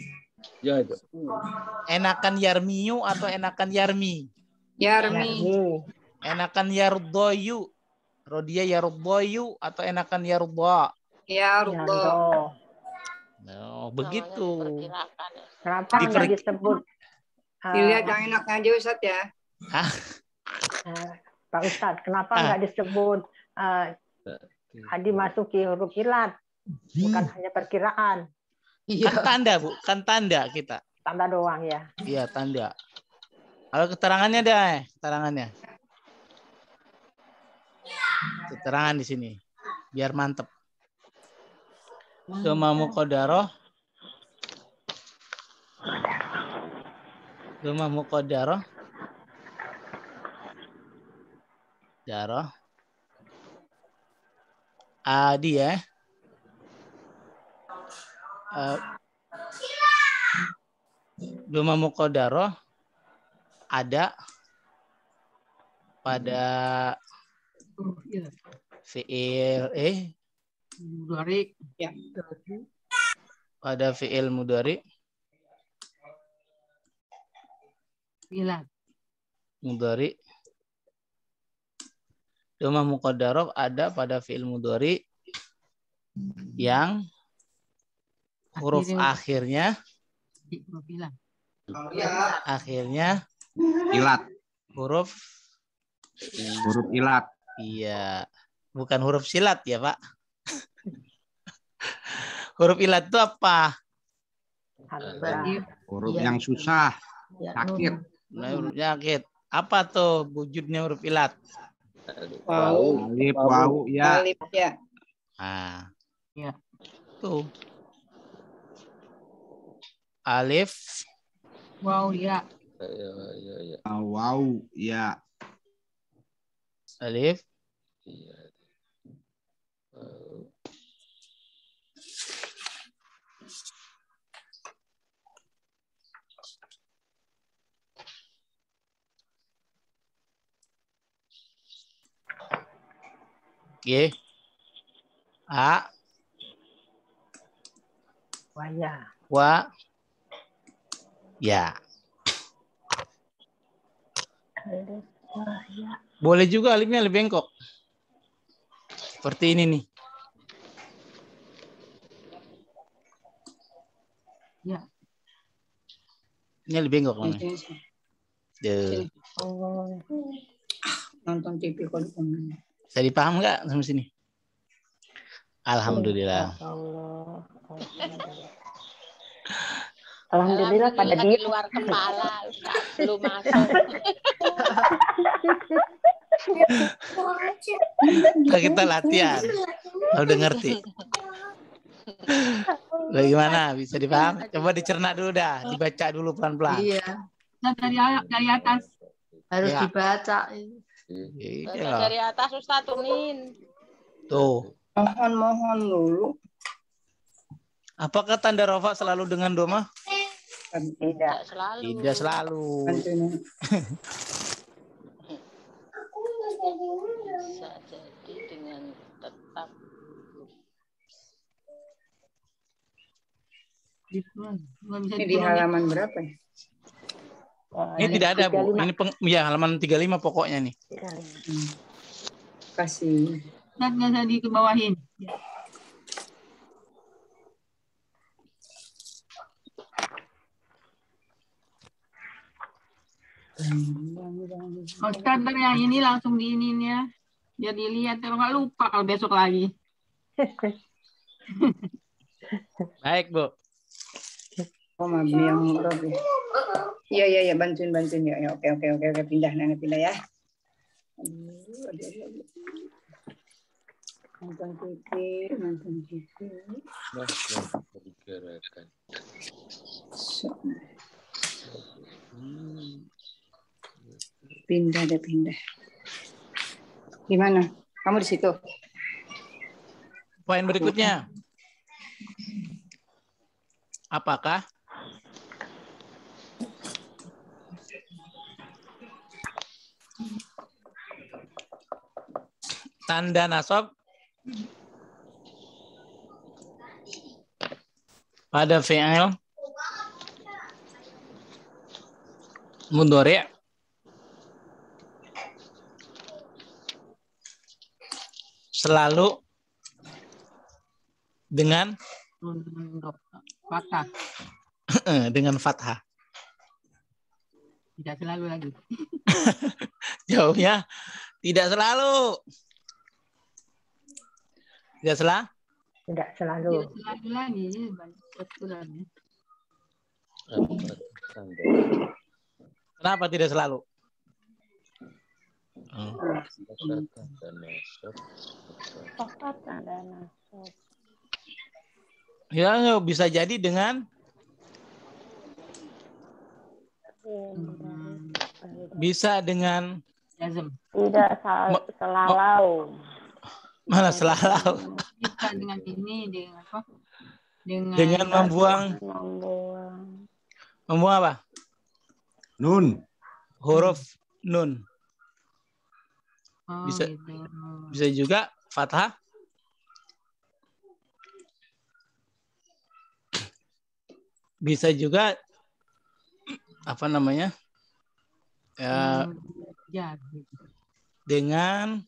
Enakan yarmiyu atau enakan yarmi? Yarmi. Enakan yardoyu Rodia yaruddoyu atau enakan yarudda? Ya Allah. Oh, begitu. Kenapa nggak disebut? Dilihat yang enaknya aja Ustaz ya. Pak Ustadz, kenapa nggak disebut dimasuki huruf ilat? Bukan hanya perkiraan. Kan tanda, Bu. Kan tanda kita. Tanda doang ya. Iya, tanda. Kalau keterangannya deh, keterangannya. Keterangan di sini. Biar mantep. Doma muqaddarah. Doma muqaddarah. Darah. Adi ya. Doma muqaddarah ada pada fiil mudhari ya. Pada fiil mudhari mudhari doma muqaddarah ada pada fiil mudhari yang huruf akhirnya ilat. Huruf ilat. Iya, bukan huruf silat ya, Pak. Huruf ilat itu apa? Huruf yang susah, sakit. Nah, huruf sakit. Apa tuh wujudnya huruf ilat? Alif, wawu, ya. Alif, ya. Nah, ya. Tuh. Alif, wawu, ya. Wawu, ya. Alif, G, A, Wa, ya. Boleh juga alifnya lebih bengkok. Seperti ini nih. Ya. Ini lebih bengkok namanya. Nonton TV kalau Bisa dipaham nggak sampai sini? Alhamdulillah. Alhamdulillah pada di luar kepala, belum masuk. Nah, kita latihan. Udah ngerti. Bagaimana? Bisa dipaham? Coba dicerna dulu dah. Dibaca dulu pelan-pelan. Iya. Nah, dari atas. Harus Ya. dibaca. Iya. Dari atas Ustaz Tumin. Tuh. Mohon dulu. Apakah tanda rafa selalu dengan doma? Tidak selalu. Tidak selalu. Bisa jadi dengan tetap. Ini di halaman berapa ya? Ini tidak ada, Bu. Ini ya halaman 35 pokoknya nih. Kasih. Nggak usah dikebawahin. Ustaz, yang ini langsung diinin ya. Biar dilihat, kalau nggak lupa kalau besok lagi. Baik, Bu. Oh, mabni yang murah ya. Iya, bantuin ya. Oke, pindah ya. Aduh. Nonton TV. Pindah. Gimana? Kamu di situ? Poin berikutnya. Apakah tanda nasab pada fi'il mudhari' selalu dengan Fathah. dengan fathah. Tidak selalu lagi. Jawabnya tidak selalu. Tidak selalu. Tidak selalu. Tidak selalu lagi. Banyak peraturannya. Kenapa tidak selalu? Ya, bisa jadi dengan bisa dengan Tidak selalu. mana selalu? Bisa dengan ini, dengan apa? Dengan membuang apa? Nun. Huruf nun. Oh, Bisa gitu. bisa juga fathah. Bisa juga apa namanya? Ya, Ya, dengan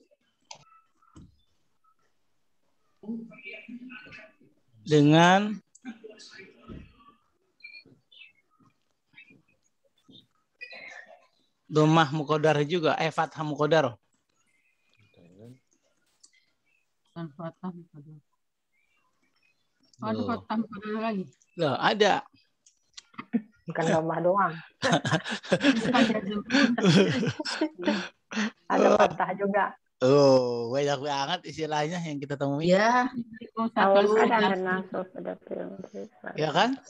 domah muqaddar juga, fathah muqaddar. dan fathah. Ada fathah lagi. Loh, ada. Bukan domah doang. Ada fathah juga. Oh, banyak banget istilahnya yang kita temui. Ya. Ada nasab, ada Ya kan?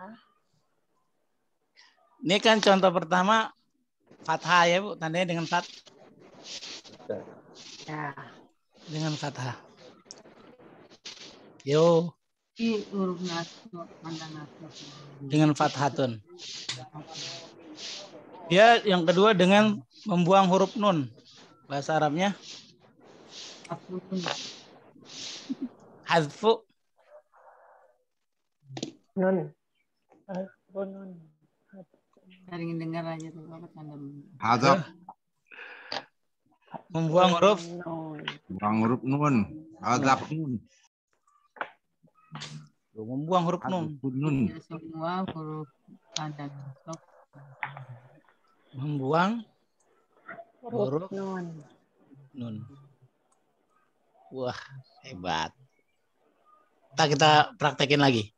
Ini kan contoh pertama fathah ya, Bu. Tandanya dengan fathah. Ya. Dengan fathah. Yo. Huruf nasab, tanda nasab. Dengan fathatun. Dia yang kedua dengan membuang huruf nun. Bahasa Arabnya hazfu nun. Sering dengar aja tuh apa tanda. Hazaf. Membuang huruf Membuang huruf nun. Hazaf nun. Membuang huruf nun. Ya, semua huruf tanda nasab. Membuang huruf nun. Wah, hebat. Kita praktekin lagi.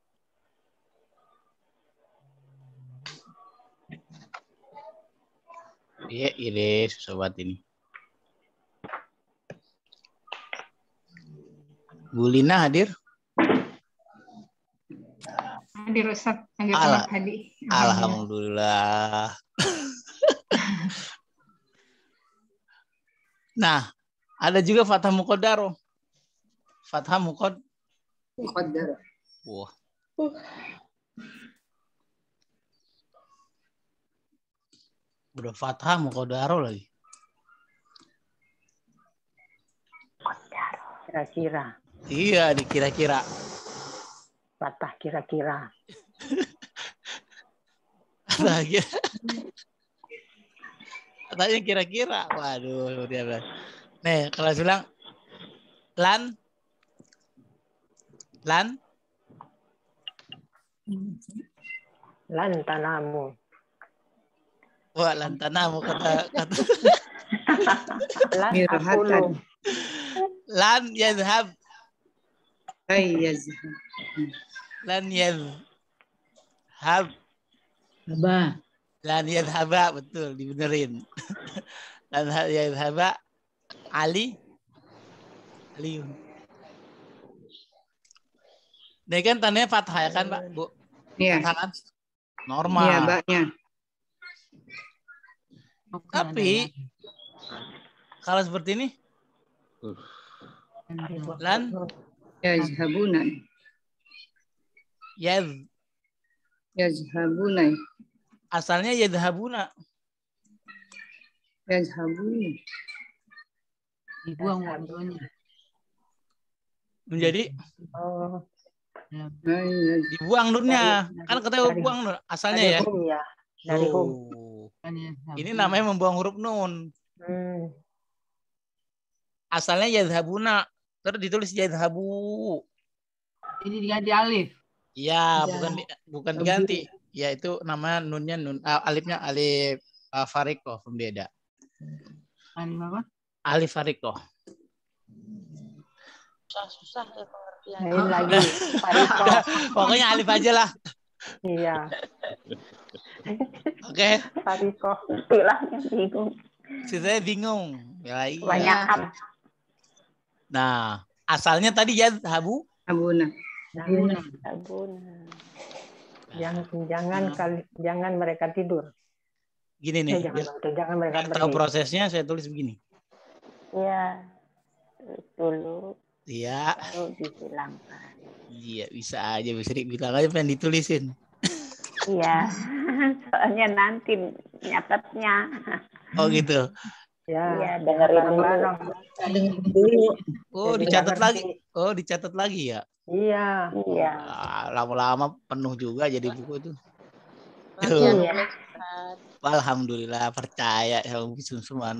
Iya, ini susah banget ini. Bu Lina hadir? Hadir Ustaz. Alhamdulillah. Nah, ada juga fathah muqaddar. Fathah muqaddar. Wah. Udah fathah muqaddar lagi. Kira-kira. Iya, dikira-kira. Fathah kira-kira. Katanya kira-kira. Waduh, dia bilang. Nih, kalau bilang lan tanamu. Wah, lan tanamu kata lan akulu. Lan yazhab. yazhab. Lan yazhab. Haba. Lan yazhaba, betul, dibenerin. Lan yazhaba Aliun. Ini kan tandanya fathah ya kan, Pak, Bu? Iya. Fathah kan? Normal. Iya, Mbaknya. Tapi kalau seperti ini lan yazhabuna. Yazhabuna. Asalnya yazhabuna. Yazhabuna. Dibuang waduhnya. Menjadi dibuang nunnya. Kan katanya buang nun asalnya ya. Dari Ini namanya membuang huruf nun. Asalnya yazhabuna, Terus ditulis yadhabu. Jadi diganti alif. Iya, Ya. bukan diganti. Ya itu nama nunnya alifnya alif farikoh pembeda. Alif apa? Alif farikoh. Susah ya pengertian. Lain lagi. Farikoh. Pokoknya alif aja lah. Iya. Oke. Farikoh. Istilahnya bingung. Saya bingung. Ya, iya. Kebanyakan. Nah, asalnya tadi yadhabu. Abuna. Jangan mereka tidur. Gini nih. Jangan mereka tahu pergi. prosesnya saya tulis begini. Iya. Dulu. Iya. Baru dihilangkan. Iya, bisa aja Bu Sri bilang aja pengen ditulisin. Iya. Soalnya nanti nyatetnya. Oh gitu. Ya, dengerin dulu. Oh, dicatat lagi. Oh, dicatat lagi ya. Iya. Iya. Lama-lama penuh juga jadi buku itu. Iya. Alhamdulillah percaya sama bisum semua.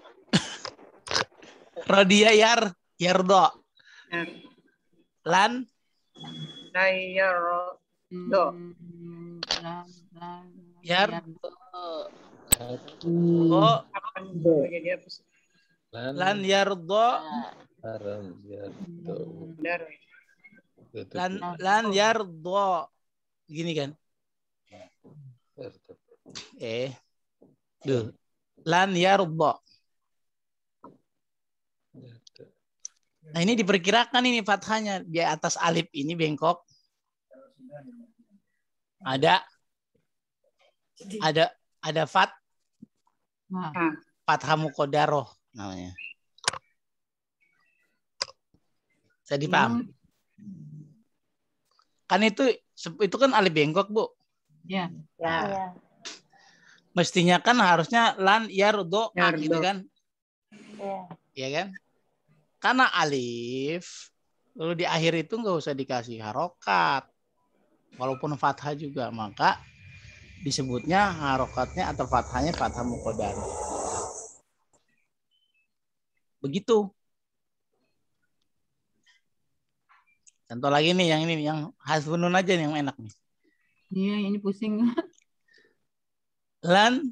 Rodia yardo. Lan Yardo. Oh. Lan yardo. Lan yardo. Gini kan? Duh. Lan yardo. Nah, ini diperkirakan ini fathahnya di atas alif ini bengkok. Ada fathah muqaddarah namanya. Jadi paham? Kan itu kan alif bengkok, Bu. Ya. Ya. Mestinya kan harusnya lan yardo gitu kan? Iya. Iya kan? Karena alif lalu di akhir itu nggak usah dikasih harokat. Walaupun fathah juga, maka disebutnya harokatnya atau fathahnya fathah muqaddarah. Begitu. Contoh lagi nih yang hasbun nun aja nih yang enak nih. Iya, ini pusing. Lan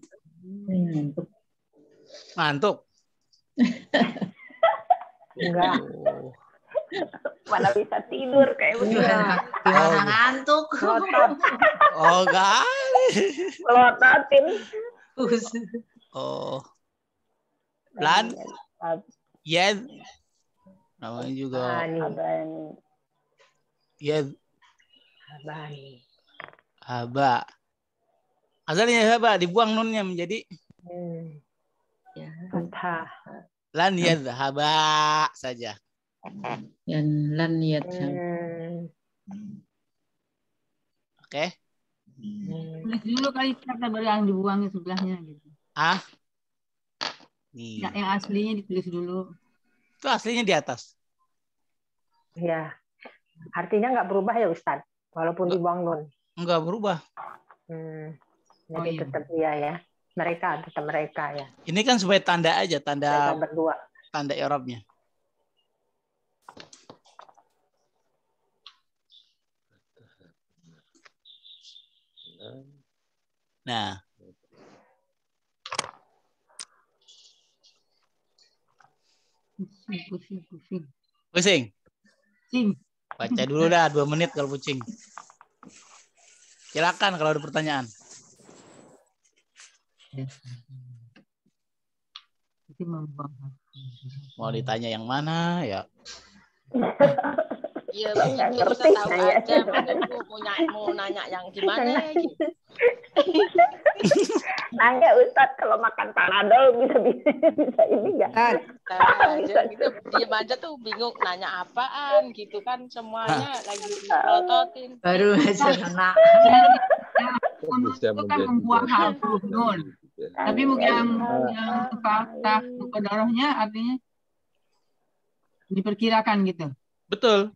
ngantuk. Enggak. Mana bisa tidur kayak begitu. Gimana ngantuk? Oh, kali. Melototin. Oh. Lan yad. Namanya juga Abani. Yad. Abani. Haba. Asalnya haba dibuang nunnya menjadi Fathah. lan yadhhaba saja. Dan lan yadhhab. Oke. Tulis dulu kali kata yang dibuang sebelahnya gitu. Nih. Yang aslinya ditulis dulu. Itu aslinya di atas. Iya. Artinya nggak berubah ya Ustaz, walaupun dibuang nun. Enggak berubah. Jadi tetap iya ya. Mereka tetap mereka ya. Ini kan supaya tanda aja, tanda mereka berdua. Tanda i'rabnya. Nah. Pusing. Baca dulu dah 2 menit kalau pusing. Silakan kalau ada pertanyaan. Mau ditanya yang mana ya? Iya, kita tahu aja. Mau nanya yang gimana gitu. Nanya Ustadz kalau makan panadol bisa ini nggak? Bisa gitu. Diam aja tuh bingung nanya apaan gitu kan, semuanya lagi dipelototin. Baru aja kena. Itu kan membuang huruf nun. Tapi mungkin yang fathah muqaddarahnya artinya diperkirakan gitu. Betul.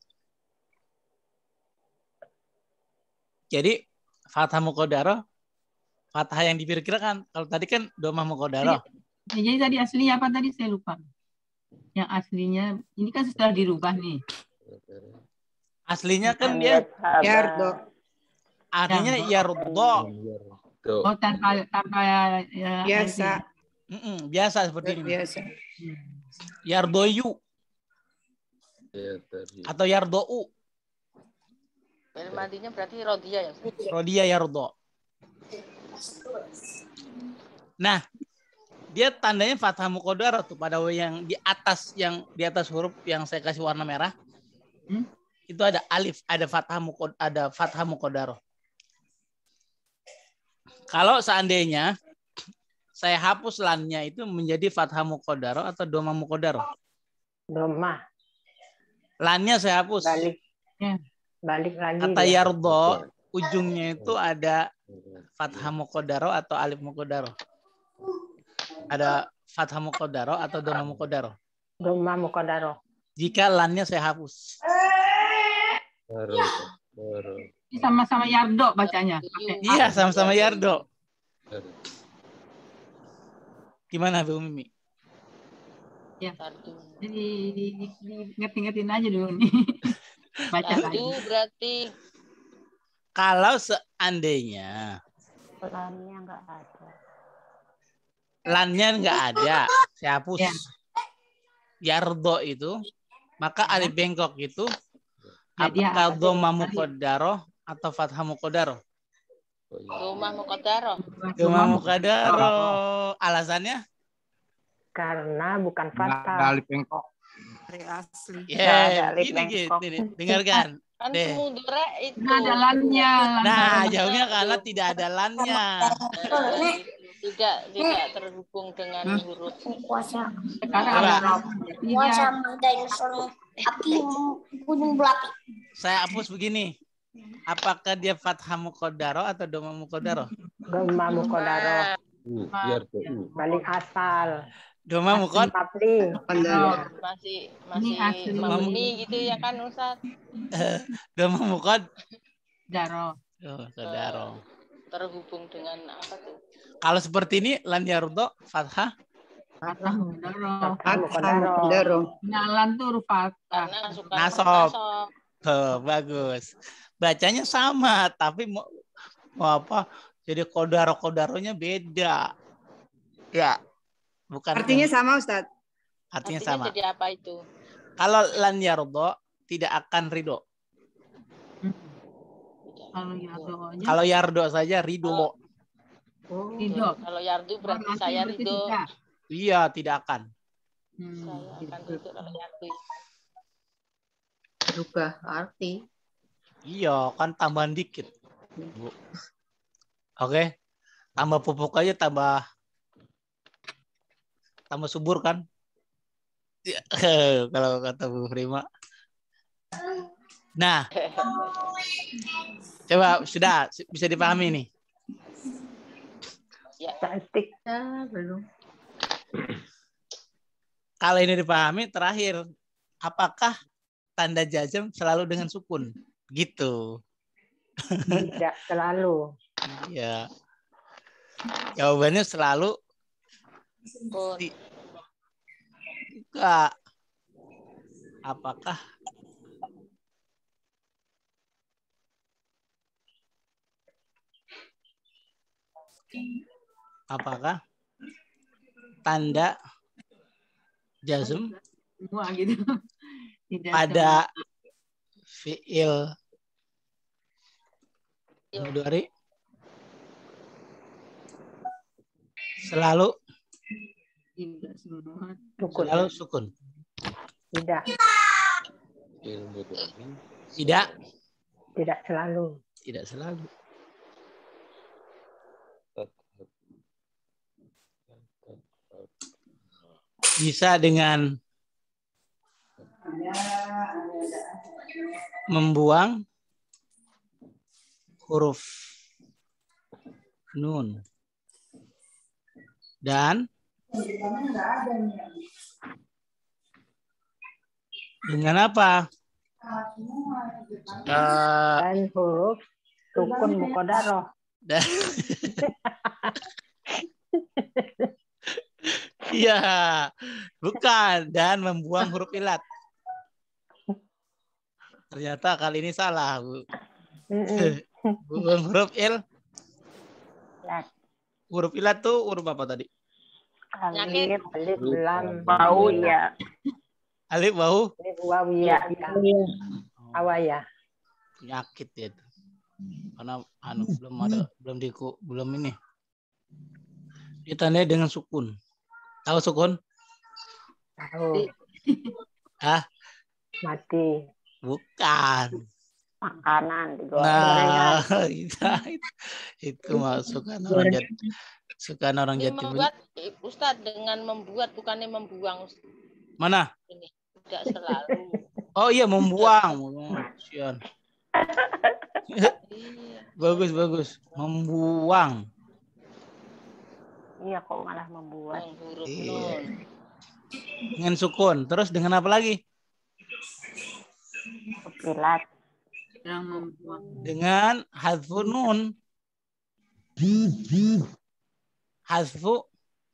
Jadi fathah muqaddarah, fathah yang diperkirakan. Kalau tadi kan domah muqaddarah. Jadi tadi aslinya apa tadi saya lupa. Yang aslinya ini kan sudah dirubah nih. Aslinya kan dia Yardo. artinya yardo. Oh, tanpa ya, Biasa. Biasa seperti ini. Biasa. Yardoyu atau yardou. Fi'il madinya berarti rodia ya. Rodia yardo. Nah, dia tandanya fathah muqaddarah tuh pada yang di atas huruf yang saya kasih warna merah. Itu ada alif, ada fathah muqaddarah. Kalau seandainya saya hapus lannya itu menjadi fathah muqaddarah atau dhamma muqaddarah? Dhamma. Lannya saya hapus. Balik lagi. Kata yardo, ujungnya itu ada fathah muqaddarah atau alif muqaddarah. Ada fathah muqaddarah atau dhamma muqaddarah? Dhamma muqaddarah. Jika lannya saya hapus. Sama-sama yardo bacanya. Iya, sama-sama yardo. Gimana Bu Mimi? Ya. Jadi ngerti-ngertiin aja dulu nih. Baca lagi. Berarti kalau seandainya Lannya nggak ada. Lannya nggak ada, saya hapus. Yardo itu, maka alif bengkok itu apakah dhamma muqaddarah atau fathah muqaddarah? Dhamma muqaddarah. Dhamma muqaddarah. Alasannya? Karena bukan fathah. Alif bengkok. Asli. Gini, dengarkan. Kan mudhari itu. Ada lannya. Nah, jawabnya karena tidak ada lannya. Tidak terhubung dengan huruf. Sekarang ada api gunung berapi. Saya hapus begini. Apakah dia fathah muqaddarah atau dhamma muqaddarah? Dhamma muqaddarah. Balik asal. Dhamma muqaddarah. Masih mabni gitu ya kan Ustaz? Dhamma muqaddarah. Terhubung dengan apa tuh? Kalau seperti ini lan yardo fathah muqaddarah. Nalan tuh huruf fathah. Nasab. Bagus. Bacanya sama tapi mau apa? Jadi kodaro-kodaronya beda. Ya. Bukan. Artinya sama Ustaz. Artinya sama. Jadi apa itu? Kalau lan yardo tidak akan ridho. Kalau yardo saja ridho. Ridho. Kalau yardu berarti saya ridho. Iya, tidak akan. Saya akan ridho kalau yardu. Berubah arti. Iya, kan tambahan dikit. Oke. Tambah pupuk aja tambah subur kan? Ya, kalau kata Bu Prima. Nah, coba sudah bisa dipahami nih. Ya, cantik. Belum. Kalau ini dipahami, terakhir, apakah tanda jazm selalu dengan sukun? Gitu. Tidak selalu. Ya. Jawabannya selalu enggak. Apakah tanda jazm gitu. pada fiil mudhari selalu sukun. Tidak. Tidak selalu. Tidak selalu. Bisa dengan membuang huruf nun dan dengan apa? Dan huruf sukun muqaddarah. Iya, bukan. Dan membuang huruf ilat. Ternyata kali ini salah, Bu. Buang huruf huruf ilat tuh huruf apa tadi? Alif, lam, bau ya. Alif, bau. Alif, waw, ya. Awaya. Penyakit ya itu. Karena belum ini. Ditandai dengan sukun. Tahu sukun? Tahu. Ah? Mati. Bukan. Makanan digoreng. Nah, itu masukan orang Jatim. Sukan orang Jatim. Membuat, Ustaz, dengan membuat bukannya membuang. Mana? Ini tidak selalu. Oh iya, membuang. Sian. Bagus. Membuang. Iya, kok malah membuat. Huruf iya. nun. Dengan sukun. Terus dengan apa lagi? Ilat. Dengan hadfu nun. Hadfu.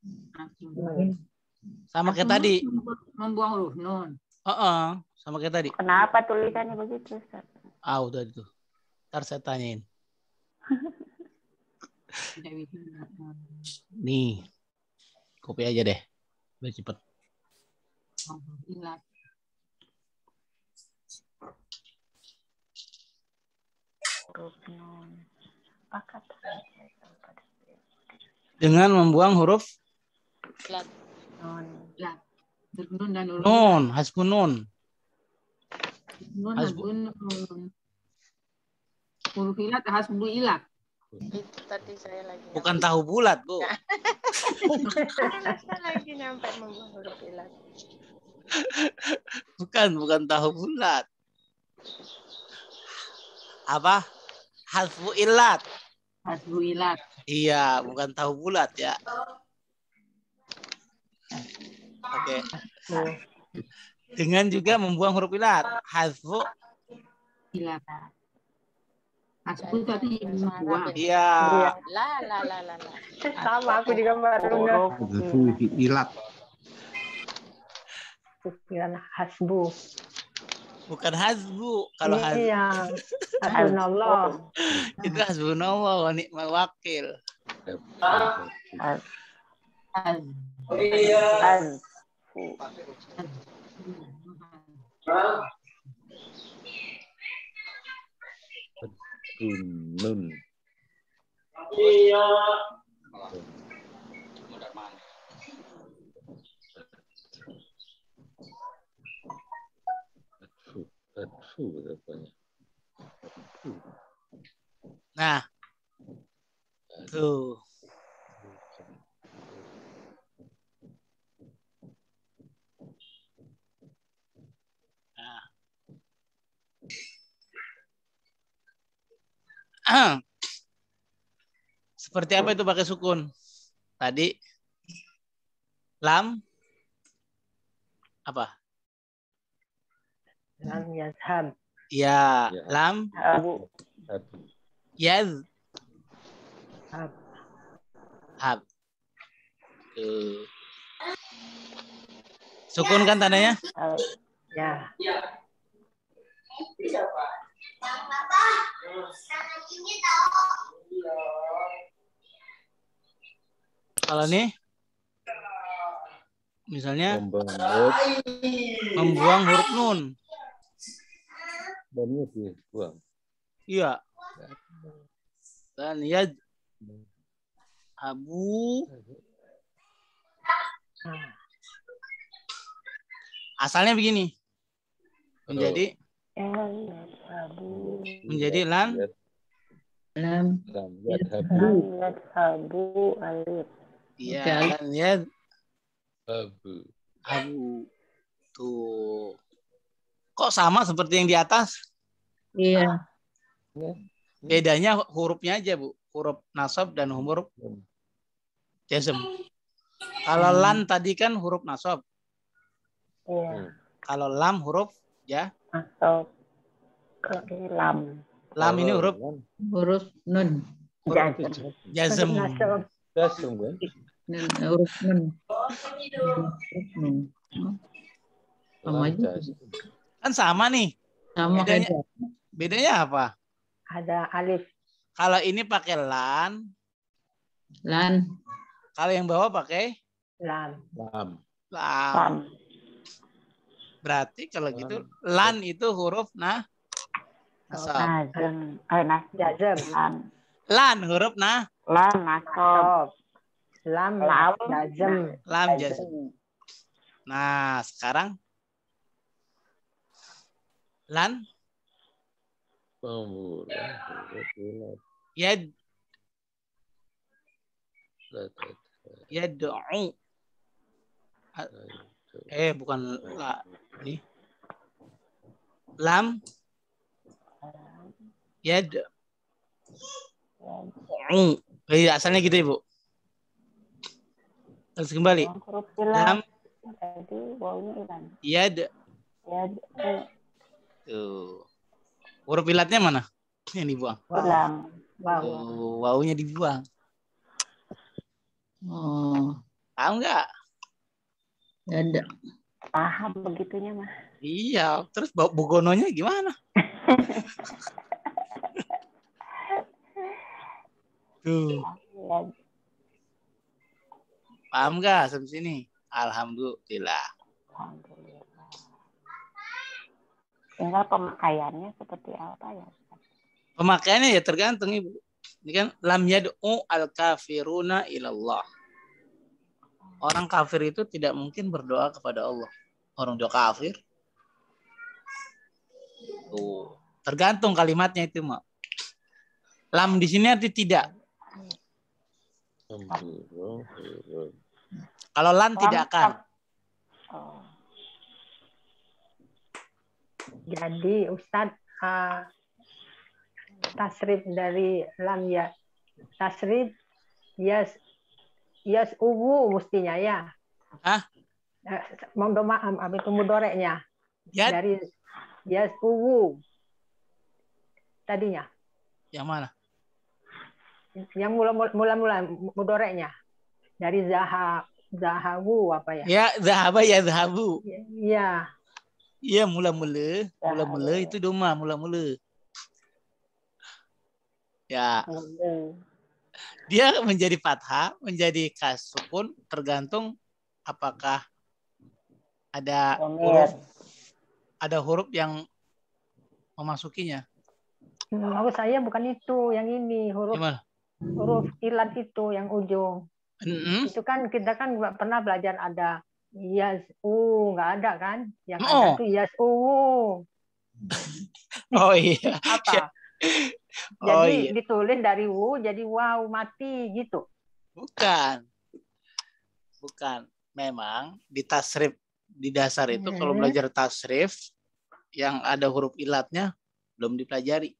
Sama kayak tadi. Membuang huruf nun. Sama kayak tadi. Kenapa tulisannya begitu, Ustaz? Udah itu. Ntar saya tanyain. Nih. Kopi aja deh. Biar cepet. Dengan membuang huruf nun, hasbun nun. Huruf ilat, hasbu ilat. Itu tadi saya lagi. Bukan tahu bulat, Bu. Saya lagi nyampe membuang huruf ilat. Bukan tahu bulat. Apa? Hasbu ilat. Hasbu ilat. Iya, bukan tahu bulat ya. Oke. Dengan juga membuang huruf ilat. Hasbu ilat. Hasbu tadi membuang. Iya. La. Sama aku juga baru. Hasbu ilat. Hasbu. Bukan hasbu. Kalau hasbu. Iya. Hasbunallah. Itu hasbunallah wa ni'mal wakil. Nun. Iya. Nah, tuh. Seperti apa itu pakai sukun? Tadi lam apa? Lam yazhab. Ya, lam yaz hab. Sukun kan tandanya? Ya. Kalau nih, misalnya membuang huruf nun. Nunnya dibuang. Iya. Dan ya abu. Asalnya begini. Menjadi lan Habu alif. Iya, lan ya abu. Tuh. Kok sama seperti yang di atas? Iya. Bedanya hurufnya aja, Bu. Huruf nasab dan huruf jazm. Kalau lan tadi kan huruf nasab. Iya. Kalau lam huruf ya. Nasab. Lam. Lam ini huruf nun. Jazm. Huruf nun. Sama aja. Kan sama nih. Sama bedanya apa? Ada alif. Kalau ini pakai lan. Lan. Kalau yang bawah pakai lam. Lam. Berarti kalau gitu lan itu huruf nasab. Lan huruf Lam nasab. Lam jazm. Lam jazm. Nah, sekarang lan yad'u. Bukan la. Ini. Lam yad'u. Asalnya gitu, Ibu. Terus kembali. Lam yad'u. Tuh. Huruf ilatnya mana? Yang dibuang. Wawunya dibuang. Paham nggak? Ada. Paham begitunya mah. Iya. Terus bugononya gimana? Tuh. Paham nggak sampai sini? Alhamdulillah. Tinggal pemakaiannya seperti apa ya? Pemakaiannya ya tergantung, Ibu. Ini kan lam yad'u al-kafiruna ilallah. Orang kafir itu tidak mungkin berdoa kepada Allah. Orang doa kafir. Tuh. Tergantung kalimatnya itu, Mak. Lam di sini arti tidak. Kalau lan tidak akan. Jadi Ustadz, tasrif dari lam ya, tasrif yas uwu mestinya ya. Mohon maaf, itu mudoreknya. Dari yas uwu tadinya. Yang mana? Yang mula mudoreknya. Dari zahabu apa ya? Ya, zahaba ya zahabu. Iya. Iya, mula-mula itu doma, mula-mula. Ya. Dia menjadi fathah, menjadi kasukun, tergantung apakah ada huruf yang memasukinya. Maksud saya bukan itu, yang ini huruf ilat itu yang ujung. Itu kan kita kan pernah belajar ada nggak ada kan? Yang ada tuh Oh iya. Apa? Jadi ditulis dari wu jadi wow mati gitu. Bukan. Memang di tasrif di dasar itu kalau belajar tasrif yang ada huruf ilatnya belum dipelajari.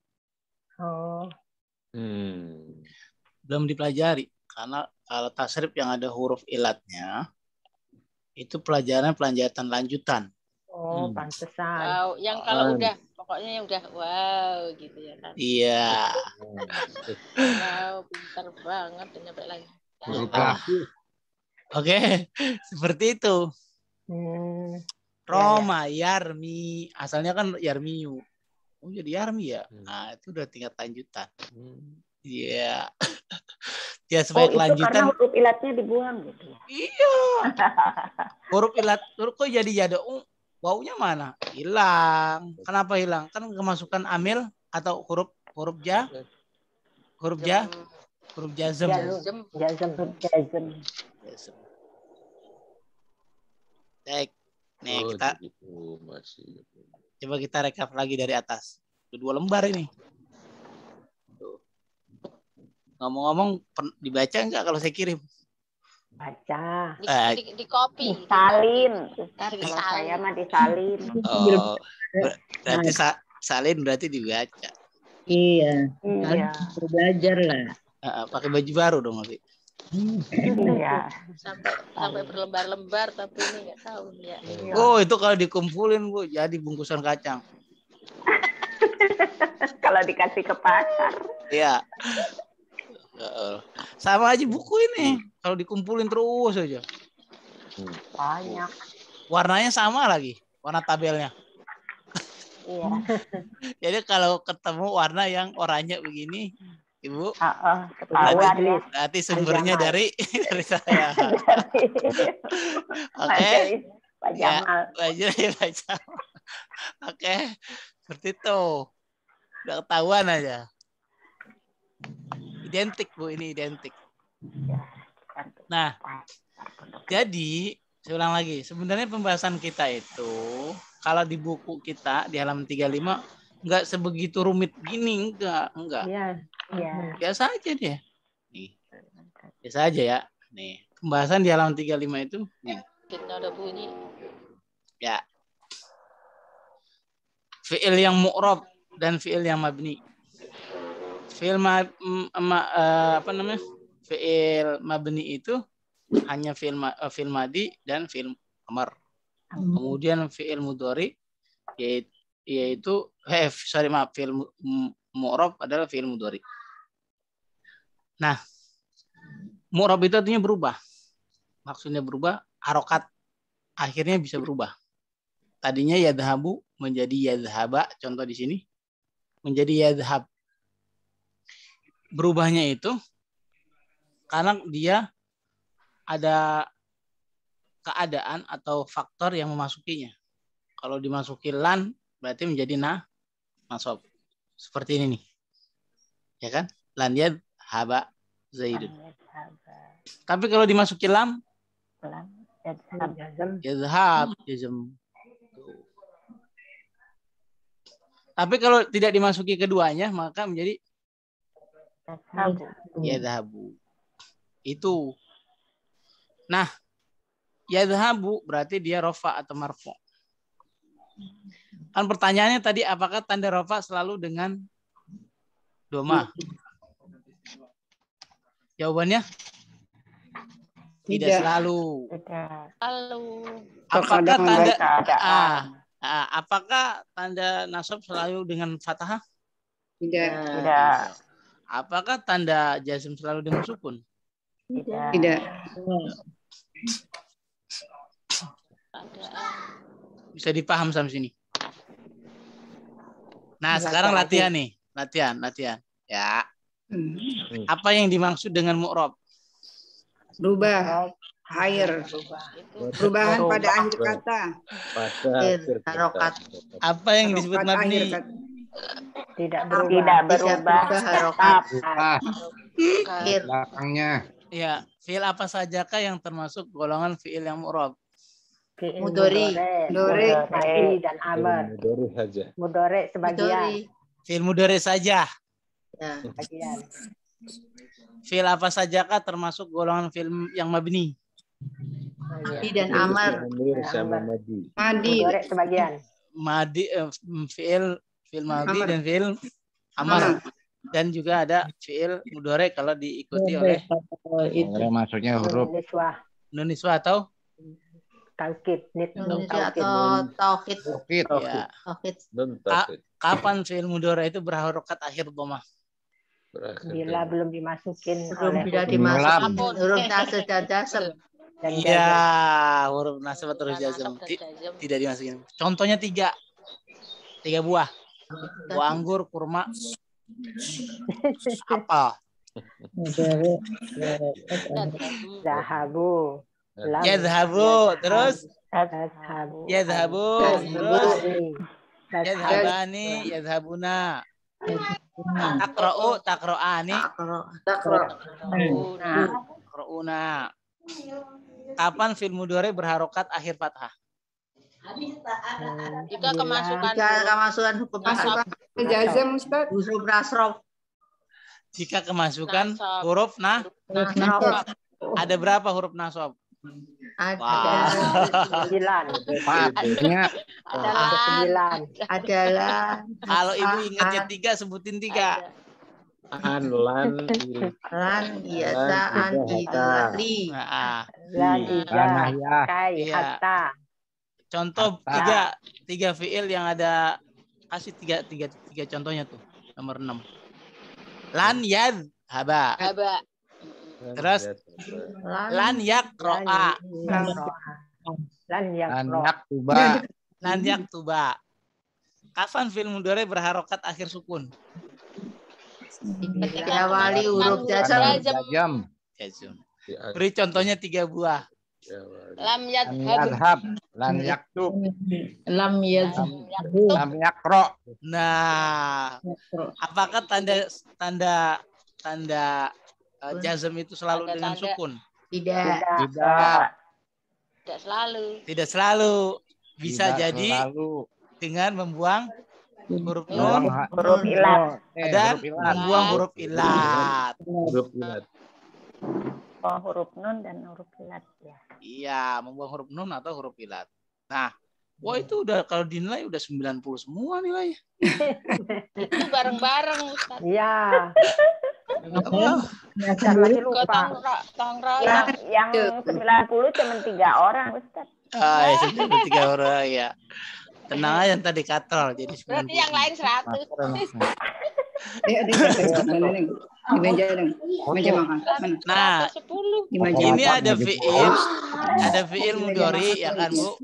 Belum dipelajari karena kalau tasrif yang ada huruf ilatnya itu pelajaran lanjutan. Pantesan. Wow, yang kalau pokoknya yang udah wow gitu ya kan. Iya. Wow, pintar banget nyampe lagi. Oke, seperti itu. Roma Yarmi, asalnya kan Yarmiyu. Oh jadi Yarmi ya. Nah, itu udah tingkat lanjutan. Iya. Ya sebagai kelanjutan. Karena huruf ilatnya dibuang gitu ya. Iya. Huruf ilat kok jadi wawunya mana? Hilang. Kenapa hilang? Kan kemasukan amil atau huruf jazm. Baik. Nih kita coba kita rekap lagi dari atas. 2 lembar ini. Ngomong-ngomong dibaca enggak kalau saya kirim? Baca. Di copy. Disalin. Kalau saya mah disalin. Oh, berarti salin berarti dibaca. Iya. Belajar lah. Pakai baju baru dong, Abi. Iya. Sampai berlembar-lembar tapi ini nggak tahu ya. Oh, itu kalau dikumpulin, Bu, jadi bungkusan kacang. Kalau dikasih ke pasar. Iya. Sama aja buku ini. Kalau dikumpulin terus aja. Banyak. Warnanya sama lagi. Warna tabelnya. Iya. Jadi kalau ketemu warna yang oranye begini, Ibu, Ketahuan ya. berarti sumbernya dari saya. Oke. Pak Ya, Jamal. Pak Jamal. Oke. Seperti itu. Udah ketahuan aja. Identik, Bu, ini identik. Nah, jadi saya ulang lagi, sebenarnya pembahasan kita itu kalau di buku kita di halaman 35 enggak sebegitu rumit gini, enggak. Iya. Biasa aja dia. Nih. Biasa aja ya. Nih, pembahasan di halaman 35 itu nih. Kita ada bunyi. Ya. Fi'il yang mu'rab dan fi'il yang mabni. Fi'il Fi'il mabni itu hanya fi'il madi dan fi'il amar. Kemudian fi'il mudhari yaitu fi'il mu'rab adalah fi'il mudhari. Nah, mu'rab itu artinya berubah. Maksudnya berubah, harokat akhirnya bisa berubah. Tadinya yadhabu menjadi yadhaba, contoh di sini, menjadi yadhab. Berubahnya itu karena dia ada keadaan atau faktor yang memasukinya. Kalau dimasuki lan berarti menjadi nasab. Seperti ini nih. Ya kan? Lan yadhaba Zaidun. Tapi kalau dimasuki lam yadhab jazm. Tapi kalau tidak dimasuki keduanya maka menjadi yadhabu. Itu. Nah, yadhabu berarti dia rofa atau marfu. Kan pertanyaannya tadi apakah tanda rofa selalu dengan doma? Jawabannya tidak selalu. Apakah tanda nasab selalu dengan fathah? Tidak. Apakah tanda jazm selalu dengan sukun? Tidak. Bisa dipaham sampai sini. Nah, sekarang latihan nih. Latihan. Ya. Apa yang dimaksud dengan mu'rab? Berubah. Air. Perubahan pada akhir kata. Harokat. Apa yang disebut mabni? Tidak berubah harokat. Belakangnya. Ya, fi'il apa sajakah yang termasuk golongan fi'il yang mu'rab? Mudhari. Madi dan amr. Mudhari saja. Mudhari sebagian. Fi'il mudhari saja. Ya. Sebagian. Fi'il apa sajakah termasuk golongan fi'il yang mabni? Madi dan amr. Madi sebagian. Madi fi'il madi dan fi'il amr. Dan juga ada fi'il mudhari kalau diikuti oleh Maksudnya huruf nun niswah atau taukid. Atau taukid. Ya. Kapan fi'il mudhari itu berharokat akhir dhammah? Bila belum dimasukin Tidak dimasukin huruf nasab dan jazm. Iya, huruf nasab atau huruf jazm tidak dimasukin. Contohnya 3 buah. Buah anggur, kurma, apel. Zahabu. Yadhabu, terus yadhabu, terus yadhabani, yadhabuna. Takra'ani, takra'una. Kapan fi'il mudhari berharokat akhir fathah? Jika kemasukan hukum jazm, Ustaz. Huruf nasrof. Jika kemasukan huruf ada berapa huruf nasab? Ada 9. Adalah. Kalau ibu ingatnya 3, sebutin 3. Lan, biasaan, idali. Hatta. Contoh 3 fi'il yang ada, kasih 3 contohnya tuh. Nomor 6. Lan yadhaba. Terus lan yakroa. Lan yaktuba. Lan yaktuba. Kapan fi'il mudhari berharokat akhir sukun? Ketika wali huruf jazm. Beri contohnya 3 buah. Lam yadhab. Lam yaktub. Lam Lam yakro. Nah, apakah tanda jazm itu selalu dengan sukun? Tidak. Tidak selalu. Tidak selalu. Bisa Tidak jadi selalu. Dengan membuang huruf nun, huruf ilat, dan membuang huruf ilat. Oh, huruf nun dan huruf ilat ya. Iya, membuang huruf nun atau huruf ilat. Nah, wah itu udah kalau dinilai udah 90 semua nilainya. Itu bareng-bareng Ustaz. Iya. Lagi lupa. Yang 90 cuma 3 orang Ustaz. Ah, ya, 3 orang ya. Tenang aja tadi katrol jadi 90. Berarti yang lain 100. Di meja makan. Nah, ini ada fi'il mudhari ya kan Bu?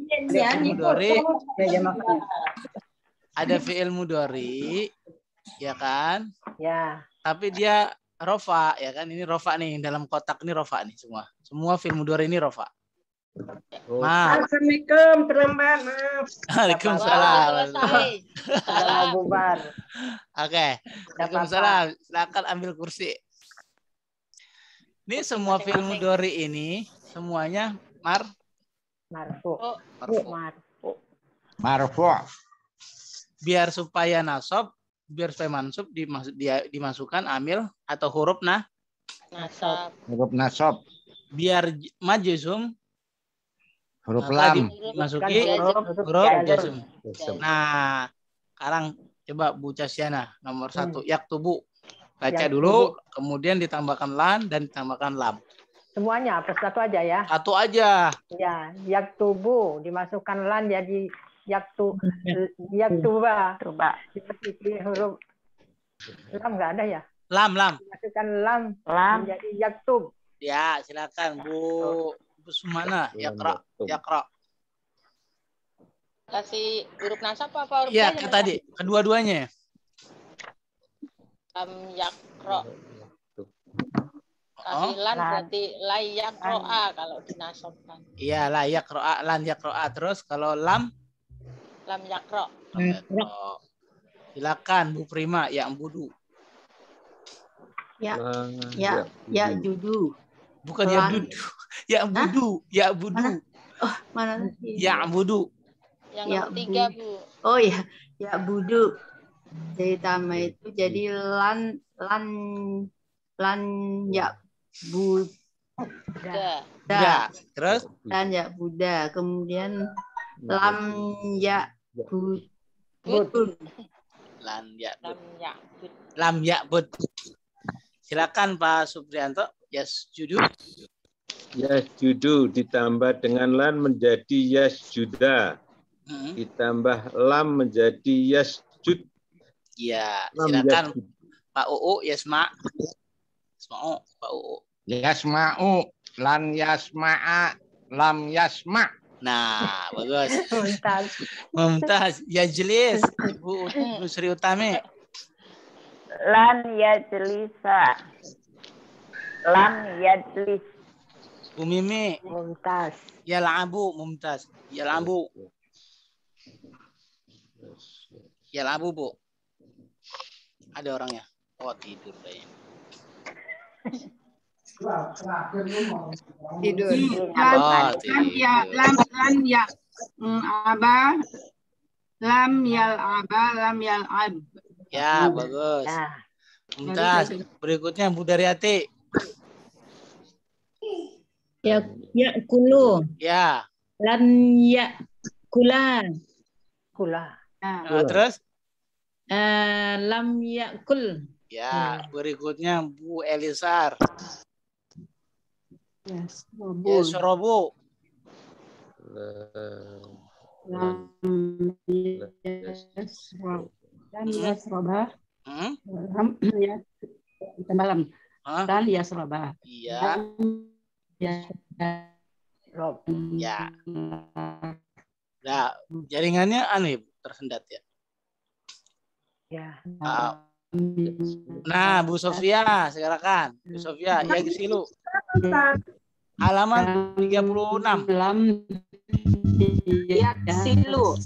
Ada fi'il mudhari ya kan? Ya. Tapi dia rofa ya kan? Ini rofa nih dalam kotak ini rofa nih semua. Semua fi'il mudhari ini rofa. Assalamualaikum, terlambat maaf. Waalaikumsalam. Sudah bubar. Oke. Waalaikumsalam. Silakan ambil kursi. Ini semua fi'il mudhari ini semuanya marfu. Biar supaya mansub dimasukkan amil atau huruf nasab. Huruf nasab. Biar majzum huruf lam. Masuki huruf jazm. Nah, sekarang coba Bu Casyana nomor 1 yaktubu. Baca dulu, kemudian ditambahkan lan dan ditambahkan lam. Semuanya apa satu aja ya? Satu aja. Ya, yaktubu dimasukkan lan jadi yaktuba. Dimasuki huruf lam nggak ada ya? Lam. Dimasukkan lam jadi yaktub. Ya, silakan Bu Sumana, yakra. Kasih huruf nasab apa huruf ya, jazm? tadi kedua-duanya. Lam yakro. Kasih lan berarti layak roa kalau dinasabkan. Iya, layak roa, lan yakroa. Terus kalau lam yakro. Silakan Bu Prima yang budu. Ya judu. Bukan ya dudu. Ya budu. Oh, mana lagi? Ya budu. Yang nomor 3, Bu. Oh ya, ya budu. Jadi tambah itu jadi lan ya buda. Terus Lan ya buda. Kemudian lam ya budun. Lam ya bud. Silakan Pak Suprianto. Yasjudu. Yasjudu ditambah dengan lan menjadi yasjuda. Ditambah lam menjadi yasjud. Ya, silakan Pak UU Yasma'u, Pak UU. Yasma'u, lan yasma'a, lam yasma'. Nah, bagus. Mumtaz. Yajlis, Ibu Sri Utami. Lan yajlisa. Lam yajlis. Bu Mimi. Mumtaz. Yal'abu, Mumtaz. Yal'abu. Yal'abu, Bu. Ada orangnya. Oh, tidur kayaknya. Tidur. Lam yal'ab. Ya, bagus. Mumtaz. Berikutnya Bu Daryati. Ya kulu. Ya. Lan ya kula. Terus? Lam yakul. Ya, berikutnya Bu Elisar. Yasrobu. Lam yasroba. Lam ya ditambah lam. Dan yasroba. Iya. Ya. Ya. Nah, jaringannya aneh tersendat ya. Ya. Nah, Bu Sofia, silakan. Bu Sofia, ya silu. Halaman 36. Silu.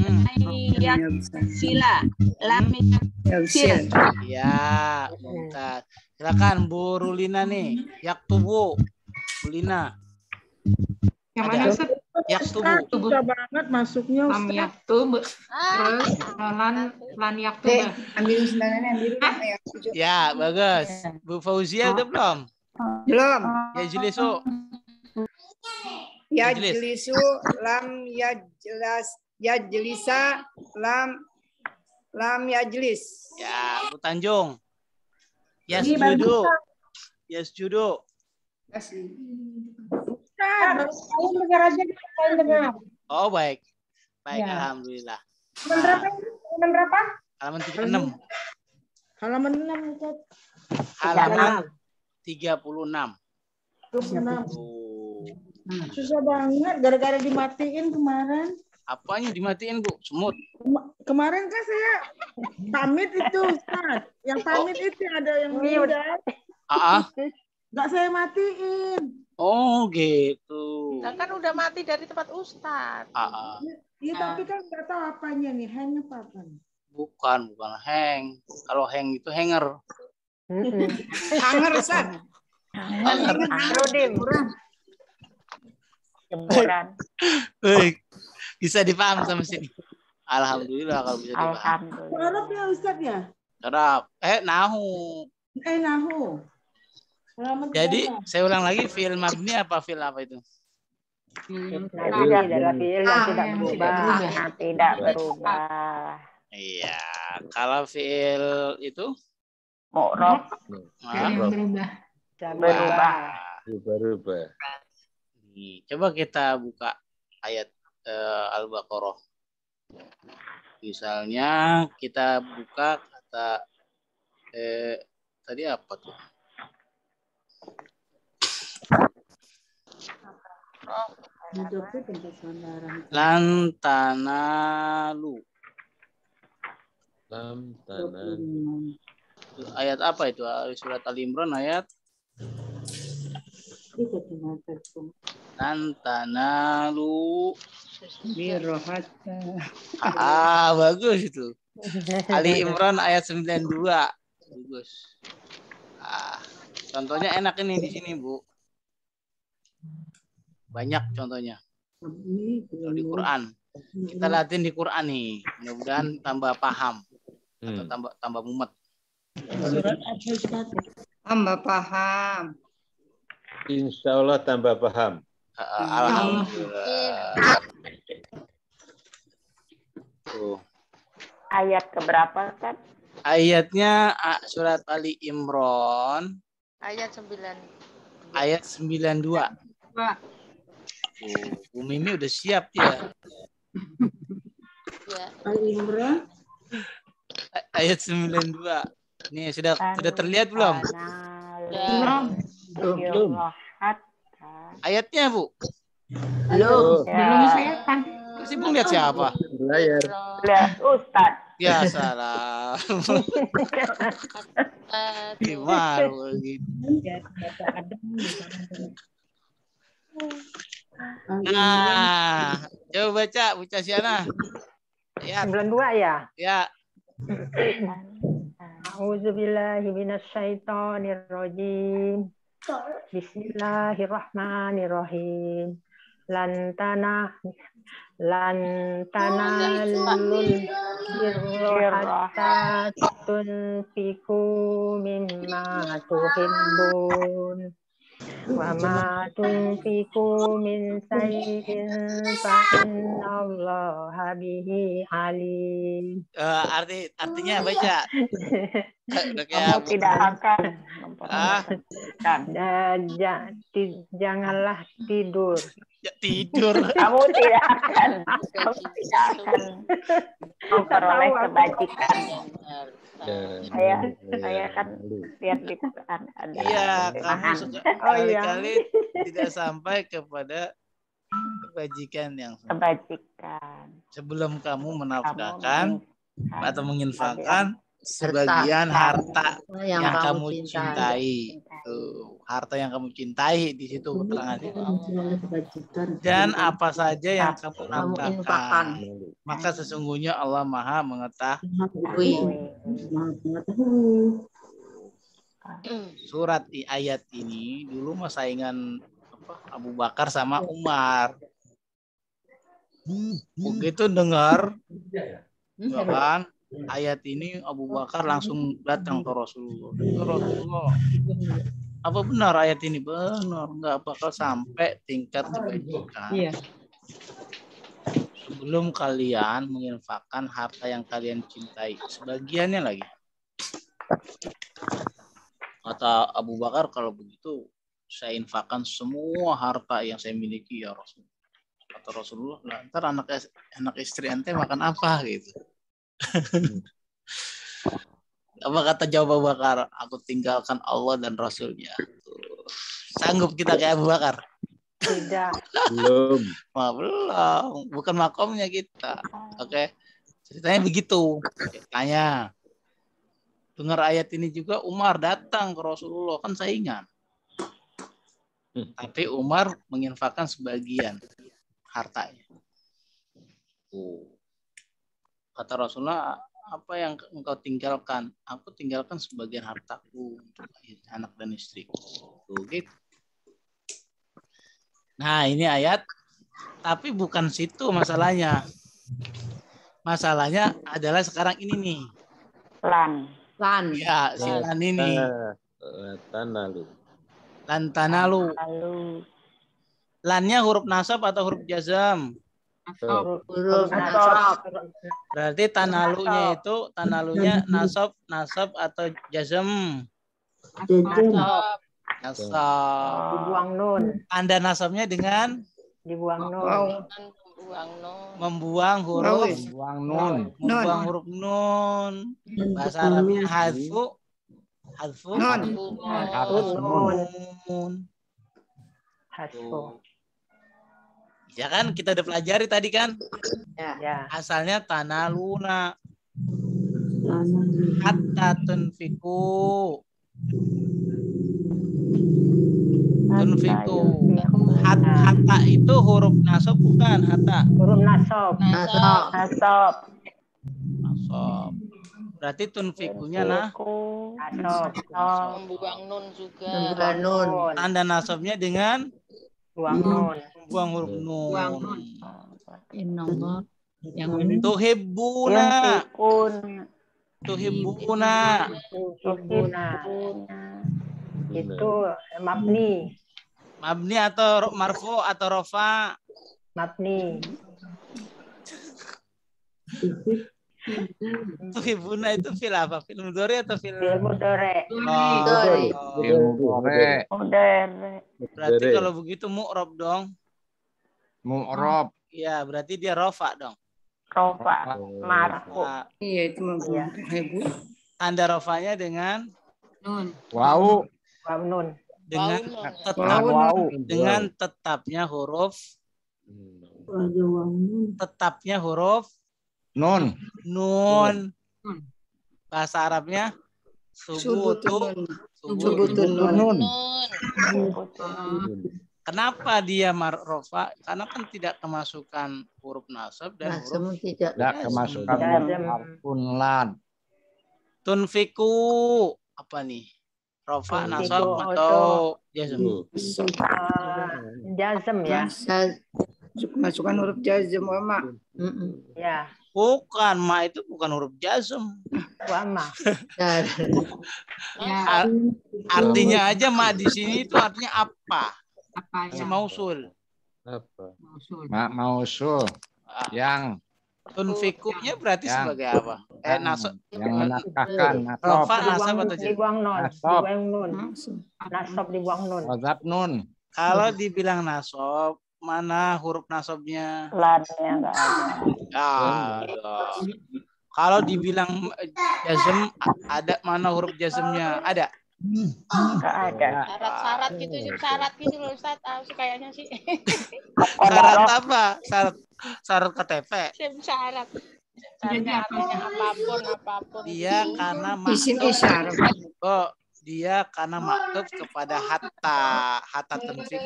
Sila. Sil. Ya, mumtaz. Silakan Bu Rulina nih. Yaktubu. Rulina. Yang mana Ustaz? Yaktubu. Susah banget masuknya Lam Ustaz. yaktub. Terus lan yaktub. Ambil sembilanannya, ambil ya. Ya, bagus. Bu Fauzia udah belum? Belum. Ya jelisu. Ya jelisu lam ya jelas ya jelisa lam ya jelis. Ya, Bu Tanjung. Yasjudu. Yasjudu. Saya dengar aja, saya dengar. Oh, baik. Baik, Ya. alhamdulillah. Halaman berapa ini? Halaman berapa? Halaman 36. Halaman 6 Ustaz. Halaman 36. 36. Oh. Susah banget gara-gara dimatiin kemarin. Apanya dimatiin, Bu? Semut. Kemarin kan saya pamit itu Ustaz. Yang pamit itu ada yang meninggal. Nggak saya matiin. Oh, gitu. Nah, kan udah mati dari tempat Ustaz. Iya, tapi kan nggak tahu apanya nih, hang apa nih? Bukan hang. Kalau hang itu hanger. Hanger, Ustaz. Hanger. Jempuran. Baik. Bisa dipaham sama sini. Alhamdulillah kalau bisa dipaham. Arab ya Ustaz ya? Arab. Nahu. Nahu. Jadi saya ulang lagi, fi'il mabni apa fi'il apa itu? Mabni adalah fi'il yang tidak berubah. Tidak berubah. Iya, kalau fi'il itu Mu'rab. Berubah. Nih, coba kita buka ayat Al-Baqarah. Misalnya kita buka kata tadi apa tuh? Lantanalu. Ayat apa itu? Surat Al-Imran ayat Lantanalu bagus itu. Ali Imran ayat 92. Bagus. Contohnya enak ini di sini, Bu. Banyak contohnya. Di Quran. Kita latihan di Quran nih. Mudah-mudahan tambah paham atau tambah mumet. Tambah paham. Insya Allah tambah paham. Alhamdulillah. Tuh. Ayat keberapa, Ustaz? Ayatnya surat Ali Imran. Ayat 9. Ayat 92. Bu Mimi udah siap ya. Ali Imran. Ayat 92. Nih sudah terlihat belum? Belum. Ayatnya, Bu. Belum. Belum kelihatan. Masih belum lihat siapa? Layar. Lihat Ustaz. Ya salah. Gimana begitu? Nah, coba baca Bu Casyana. Ya. 92 ya? Ya. A'udzubillahi minasyaitonirrajim. Bismillahirrahmanirrahim. Lantana birra hatta tunfiqu mimma tuhibbun wa ma tunfiqu min shay'in fa innallaha bihi alim. Artinya baca. Kamu tidak akan janganlah tidur. Ya, tidur. Kamu tidak akan memperoleh kebajikan. Saya kan lihat di Quran ada. Iya, kamu sekali-kali tidak sampai kepada kebajikan yang sebelum kamu menafkahkan atau menginfakkan sebagian harta yang kamu cintai. Tuh, harta yang kamu cintai di situ keterangannya. Dan apa saja yang kamu nafkahkan, maka sesungguhnya Allah Maha mengetahui. Surat ayat ini dulu saingan Abu Bakar sama Umar. Begitu dengar kan ayat ini, Abu Bakar langsung datang ke Rasulullah. Rasulullah, apa benar ayat ini? Benar, nggak bakal sampai tingkat kebajikan. Sebelum kalian menginfakkan harta yang kalian cintai, sebagiannya lagi. Kata Abu Bakar, kalau begitu saya infakkan semua harta yang saya miliki ya Rasulullah. Kata Rasulullah, ntar anak istri ente makan apa gitu. Apa kata jawab Abu Bakar? Aku tinggalkan Allah dan Rasulnya. Sanggup kita kayak Abu Bakar? Tidak. Belum. Belum. Bukan makomnya kita. Oke. Ceritanya begitu. Tanya. Dengar ayat ini juga Umar datang ke Rasulullah, kan saingan. Tapi Umar menginfakkan sebagian hartanya. Kata Rasulullah, apa yang engkau tinggalkan? Aku tinggalkan sebagian hartaku untuk anak dan istriku. Gitu. Nah, ini ayat. Tapi bukan situ masalahnya. Masalahnya adalah sekarang ini nih. Lan. Ya, si lan ini. Tanalu. Lan tanalu. Lannya huruf nasab atau huruf jazam? Huruf nasab. Berarti tanalunya itu nasab atau jazam? Nasab. Dibuang nun. Tanda nasabnya dengan dibuang nun. Membuang huruf nun. Membuang huruf nun. Bahasa Arabnya hadfu nun. Ya kan kita udah pelajari tadi kan? Ya. Asalnya tanaluna. Hatta tunfiku. Tunfiku. Hatta itu huruf nasab bukan hatta. Huruf nasab. Nasab. Berarti tunfikunya nasab. Membuang nun juga. Membuang nun. Tanda nasabnya dengan buang nun. Buang huruf nun. Inallah. Yang mana? Tuhibbuna. Itu mabni. Mabni atau marfu atau rofa? Mabni. Tuhibbuna itu fil apa? Fil mudhari atau fil mudhari? Berarti kalau begitu mu'rab dong. Mu'rab. Iya, berarti dia rofa dong. Rofa, marfu. Iya, itu membuang. Tanda rofanya dengan nun. Wow. Wow nun. Dengan tetapnya huruf nun. Bahasa Arabnya subutun nun. Kenapa dia marrofa? Karena kan tidak kemasukan huruf nasab dan huruf tidak kemasukan harfun lan. Tunfiku apa nih? Rofa, nasab atau jazm? Jazm ya. Masukkan huruf jazm ma. Ya. Bukan, ma itu bukan huruf jazm. Ma. Artinya aja ma di sini itu artinya apa? Apa ya? Mausul. Apa? Mausul. Yang Tunfikunya berarti sebagai apa? Nasab. Yang menafkahkan. Rofa nasab atau dibuang non. Nasab. Dibuang nun. Nasab dibuang nun. Nasab nun. Kalau dibilang nasab, mana huruf nasabnya? Lamnya nggak ada. Kalau dibilang jazm, ada mana huruf jazmnya? Ada? Nggak ada. Syarat gitu loh Ustaz. Kayaknya sih. Syarat apa? Syarat KTP. Syarat. Apapun. Dia karena dia karena maktub kepada hatta tanfik.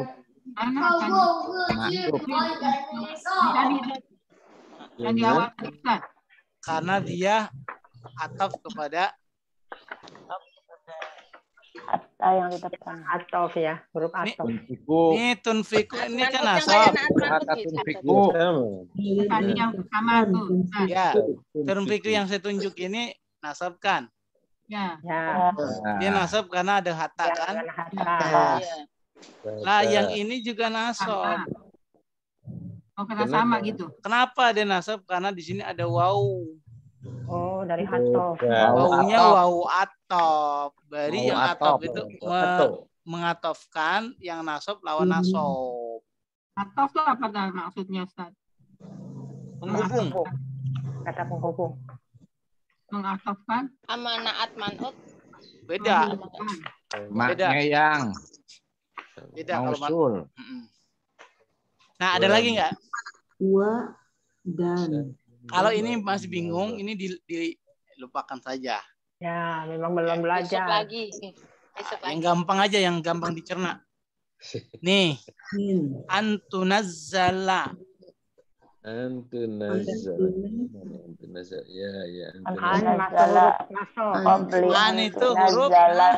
Karena dia ataf kepada Hatta yang di depan. Atof ya, huruf atof. Ini tunfiku ini kan nasab. Hatta tunfiku. Tadi yang pertama tuh. Ya, tunfiku yang saya tunjuk ini nasab kan? Ya. Dia nasab karena ada hatta kan? Nah, yang ini juga nasab. Oh, karena sama gitu. Kenapa dia nasab? Karena di sini ada waw. Oh, dari atof. Wawunya waw atof. Dari yang atof itu mengatofkan yang nasab lawan nasab. Atof itu apa maksudnya, Ustaz? Penghubung. Kata penghubung. Mengatofkan? Amanaat manut. Beda. Maknya yang beda kalau mausul. Nah, ada lagi nggak? Wa dan. Kalau ini masih bingung, ini dilupakan saja. Ya, memang belum belajar. Yang gampang aja, yang gampang dicerna. Nih, antunazzala. Antunazzala. Ya. An itu huruf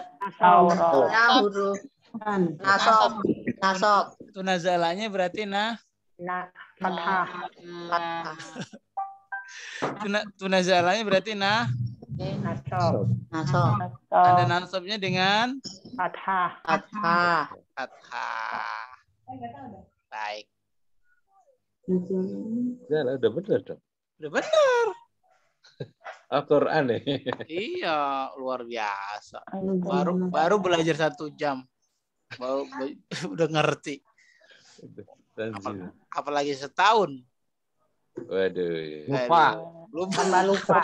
nasab. Tunazalanya berarti fathah. Tunazalanya berarti nasab. Ada nasabnya dengan fathah. Baik. Ya, udah benar dong. Udah benar. Al-Quran nih. Iya, luar biasa. Baru belajar 1 jam. Baru udah ngerti. Apalagi setahun. Waduh. Lupa.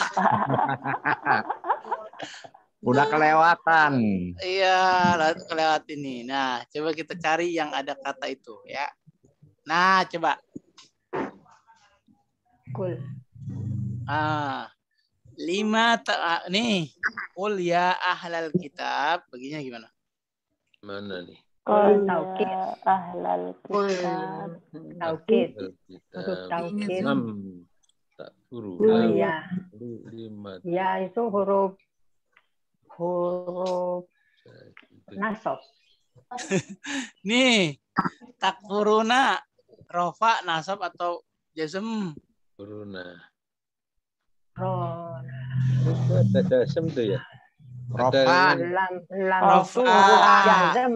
Udah kelewatan. Iya, kelewat ini. Nah, coba kita cari yang ada kata itu ya. Nah, coba. Kul. 5 nih. Qul ya ahlal kitab. Baginya gimana? Mana nih? Qul ya ahlal kitab. Taukid. Tak huruf. Ya. Ya itu huruf nasab. Nih, takfuruna rofa nasab atau jazm? Takfuruna. Rona. Ada jazm tuh ya? Rofa. Rofa. Jazm.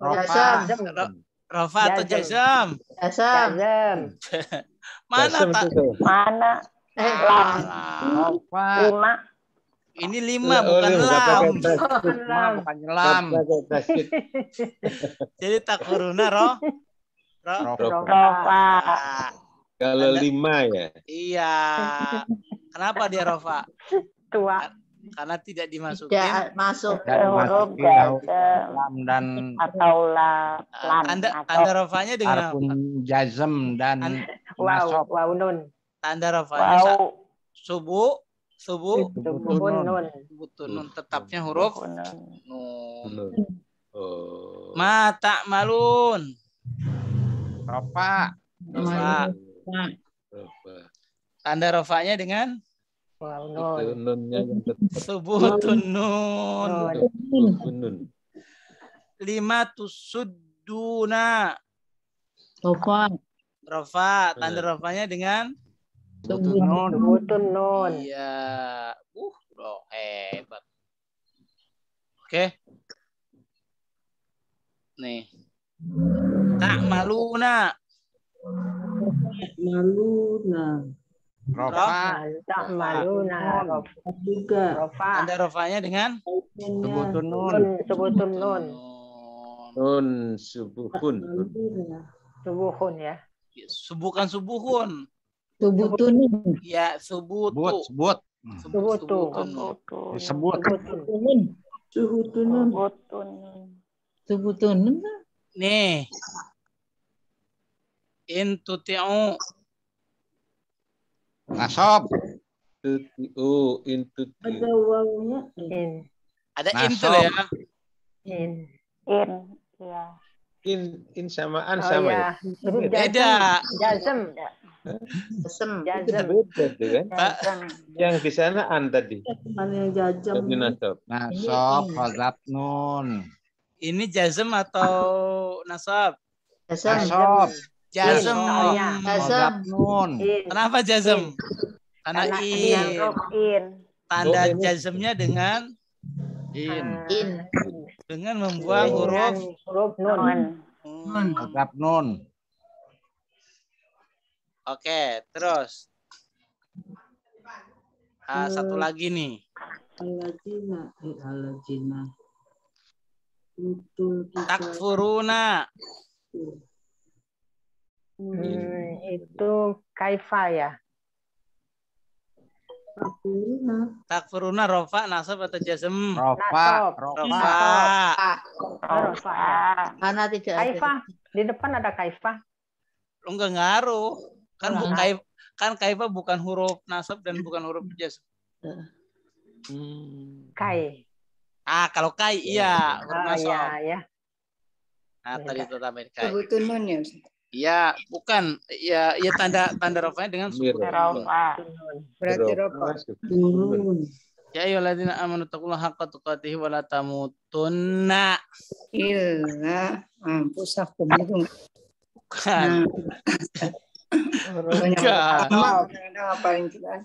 Rofa atau jazm? Jazm. Mana tak? Mana? Rofa. 5. Ini 5 bukan lam. Bukan lam. Jadi takfuruna Rofa. Kalau 5 ya? Iya. Kenapa dia rofa? Tua. Karena tidak dimasukin. Tidak masuk huruf lam dan atau lam. Tanda rofanya dengan apa? Jazm dan nasab. Waw nun. Tanda rofanya subuh nun. Tetapnya huruf nun. Ma ta'malun. Rofa. Tanda rofanya dengan subutun nun. 5 tusudduna. Rofa. Tanda rofanya dengan subutun nun. Iya. Hebat. Oke. Nih. Rofa. Ta'maluna. Juga. Rofa. Tanda rofanya dengan Subutun nun. Subutun nun. Nun subuhun. Subuhun ya. Bukan subuhun. Subutun. Ya, subutu. Sebut. Subutu. Disebut. Subutun. Nih. In tuti'u. Nasab. Tuti'u, in tuti'u. Ada wawunya. In. Ada Nasab. in tuh ya. In. Ya. In sama an Oh sama ya. Huruf Beda. jazm. Jazm. Jazm. Beda tuh kan. Yang di sana an tadi. Mana yang jajam? Jadi nasab. Nasab. Hazab nun. Ini jazm atau nasab? Nasab. Jazm. Hazab nun. Kenapa jazm? Karena In. tanda jazmnya dengan In. dengan membuang huruf nun. Hazab nun. Oke, terus. Satu lagi nih. Alajina. Takfuruna. Itu kaifa ya. Takfuruna rofa nasab atau jazm? Rofa. Rofa. Karena tidak kaifa. Di depan ada kaifa. Lu nggak ngaruh. Kan kaifa bukan huruf nasab dan bukan huruf jazm. Kai. Kalau kai iya huruf nasab. Iya. Nah, tadi itu tambahin kai. Subutun nun ya. Iya, bukan. Ya tanda rofanya dengan Rofa. Berarti rofa. Ya ayyuhalladzina amanu taqullaha haqqa tuqatih wa la tamutunna illa anfusakum itu. Bukan. Apa yang kita?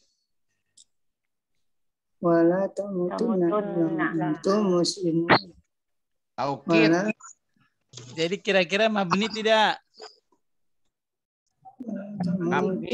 Wala tamutunna antum muslimun. Taukid. Jadi kira-kira mabni tidak? Mabni.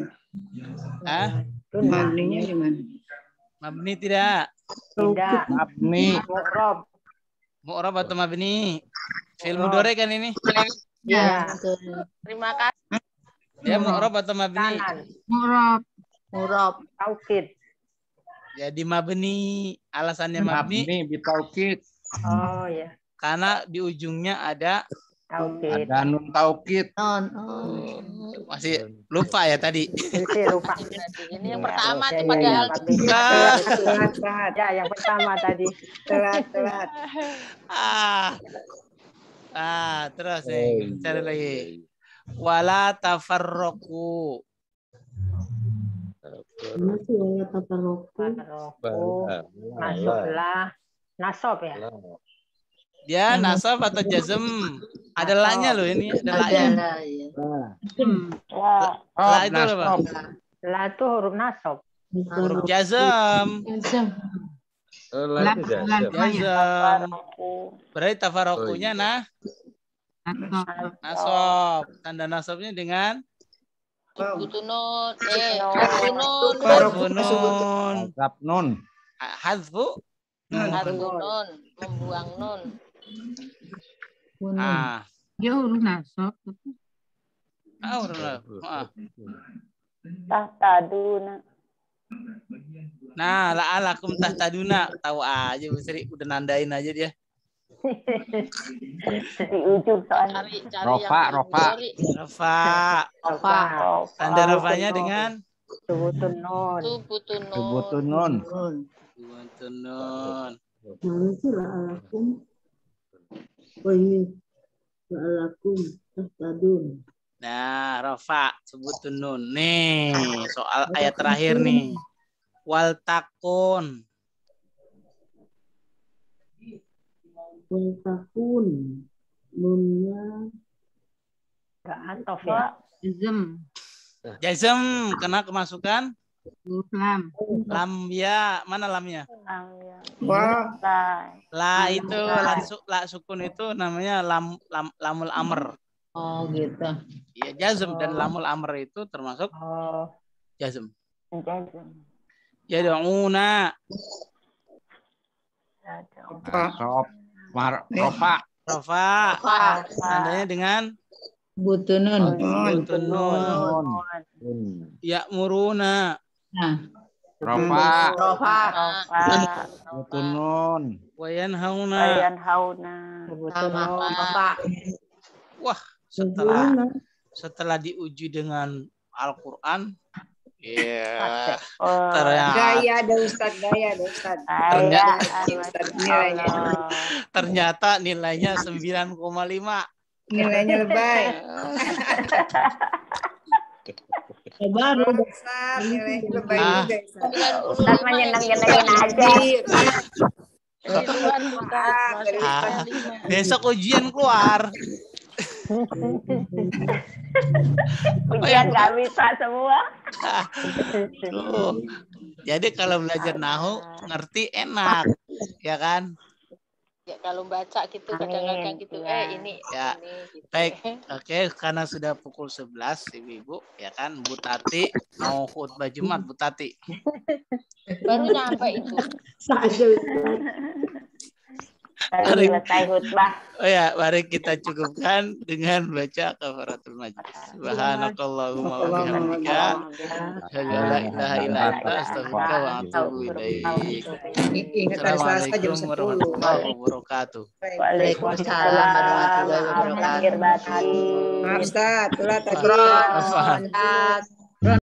Mabninya di mana? Mabni tidak? Tidak. Mabni. Mu'rab. Mu'rab atau mabni? Fi'il mudhari kan ini? Ya. Terima kasih. Ya mu'rab atau mabni? Mu'rab. Taukid. Jadi mabni. Alasannya mabni? Mabni bitaukid. Oh ya. Karena di ujungnya ada taukid. Ada nun taukid. Masih lupa ya tadi. Masih lupa. Ini yang pertama tuh padahal. Ya, yang pertama tadi. Telat. Terus nih, cari lagi. Wala tafarraqu. Masuklah. Nasab ya. Dia nasab atau jazm? Ada la-nya loh ini, ada la-nya. La itu apa? La itu huruf nasab. Huruf jazm. Jazm. Berarti tafarraqunya nasab. Tanda nasabnya dengan Subutun. Hazfu. Membuang nun. Dia huruf nasab. Tahtaduna. Nah, la'alakum tahtaduna. Tahu aja Bu Sri, udah nandain aja dia. Di ujung soalnya. Rofa. Tanda rofanya dengan Subutun nun. Mana sih la'alakum? Oh ini. La'alakum tahtadun. Nah, rofa sebutun nun. Nih, soal ayat terakhir nih. Wal takun. Wal takun. Nunnya enggak atof ya. Jazm kena kemasukan Lam ya, mana lamnya? Wah. La itu la sukun itu namanya lamul amr. Oh gitu. Iya, jazm dan lamul amr itu termasuk Jazm. Jazm. Yad'una. Rofa. Tandanya dengan Butunun. Butunun. Ya'muruna. Rofa. Butunun. Wayanhauna. Wah, setelah diuji dengan Al-Qur'an, ya, Gaya ada Ustaz, ternyata nilainya 9,5. Nilainya lebay. Baru Ustaz, nilainya lebay juga. Ustaz menyenang-nyenangin aja. Besok ujian keluar. Ujian nggak bisa semua. Jadi kalau belajar nahu ngerti enak, ya kan? Ya kalau baca gitu kadang-kadang gitu ini ya ini, gitu. Baik, oke, karena sudah pukul 11 Ibu-ibu, ya kan, Bu Tati mau khutbah Jumat. Bu Tati Baru nyampe itu. Baru selesai khutbah. Oh ya, mari kita cukupkan dengan baca kafaratul majlis. Subhanakallahumma wa bihamdika, asyhadu an la ilaha illa anta, astaghfiruka wa atubu ilaik. Assalamualaikum warahmatullahi wabarakatuh. Waalaikumsalam warahmatullahi wabarakatuh. Maaf, Ustaz, telat tadi.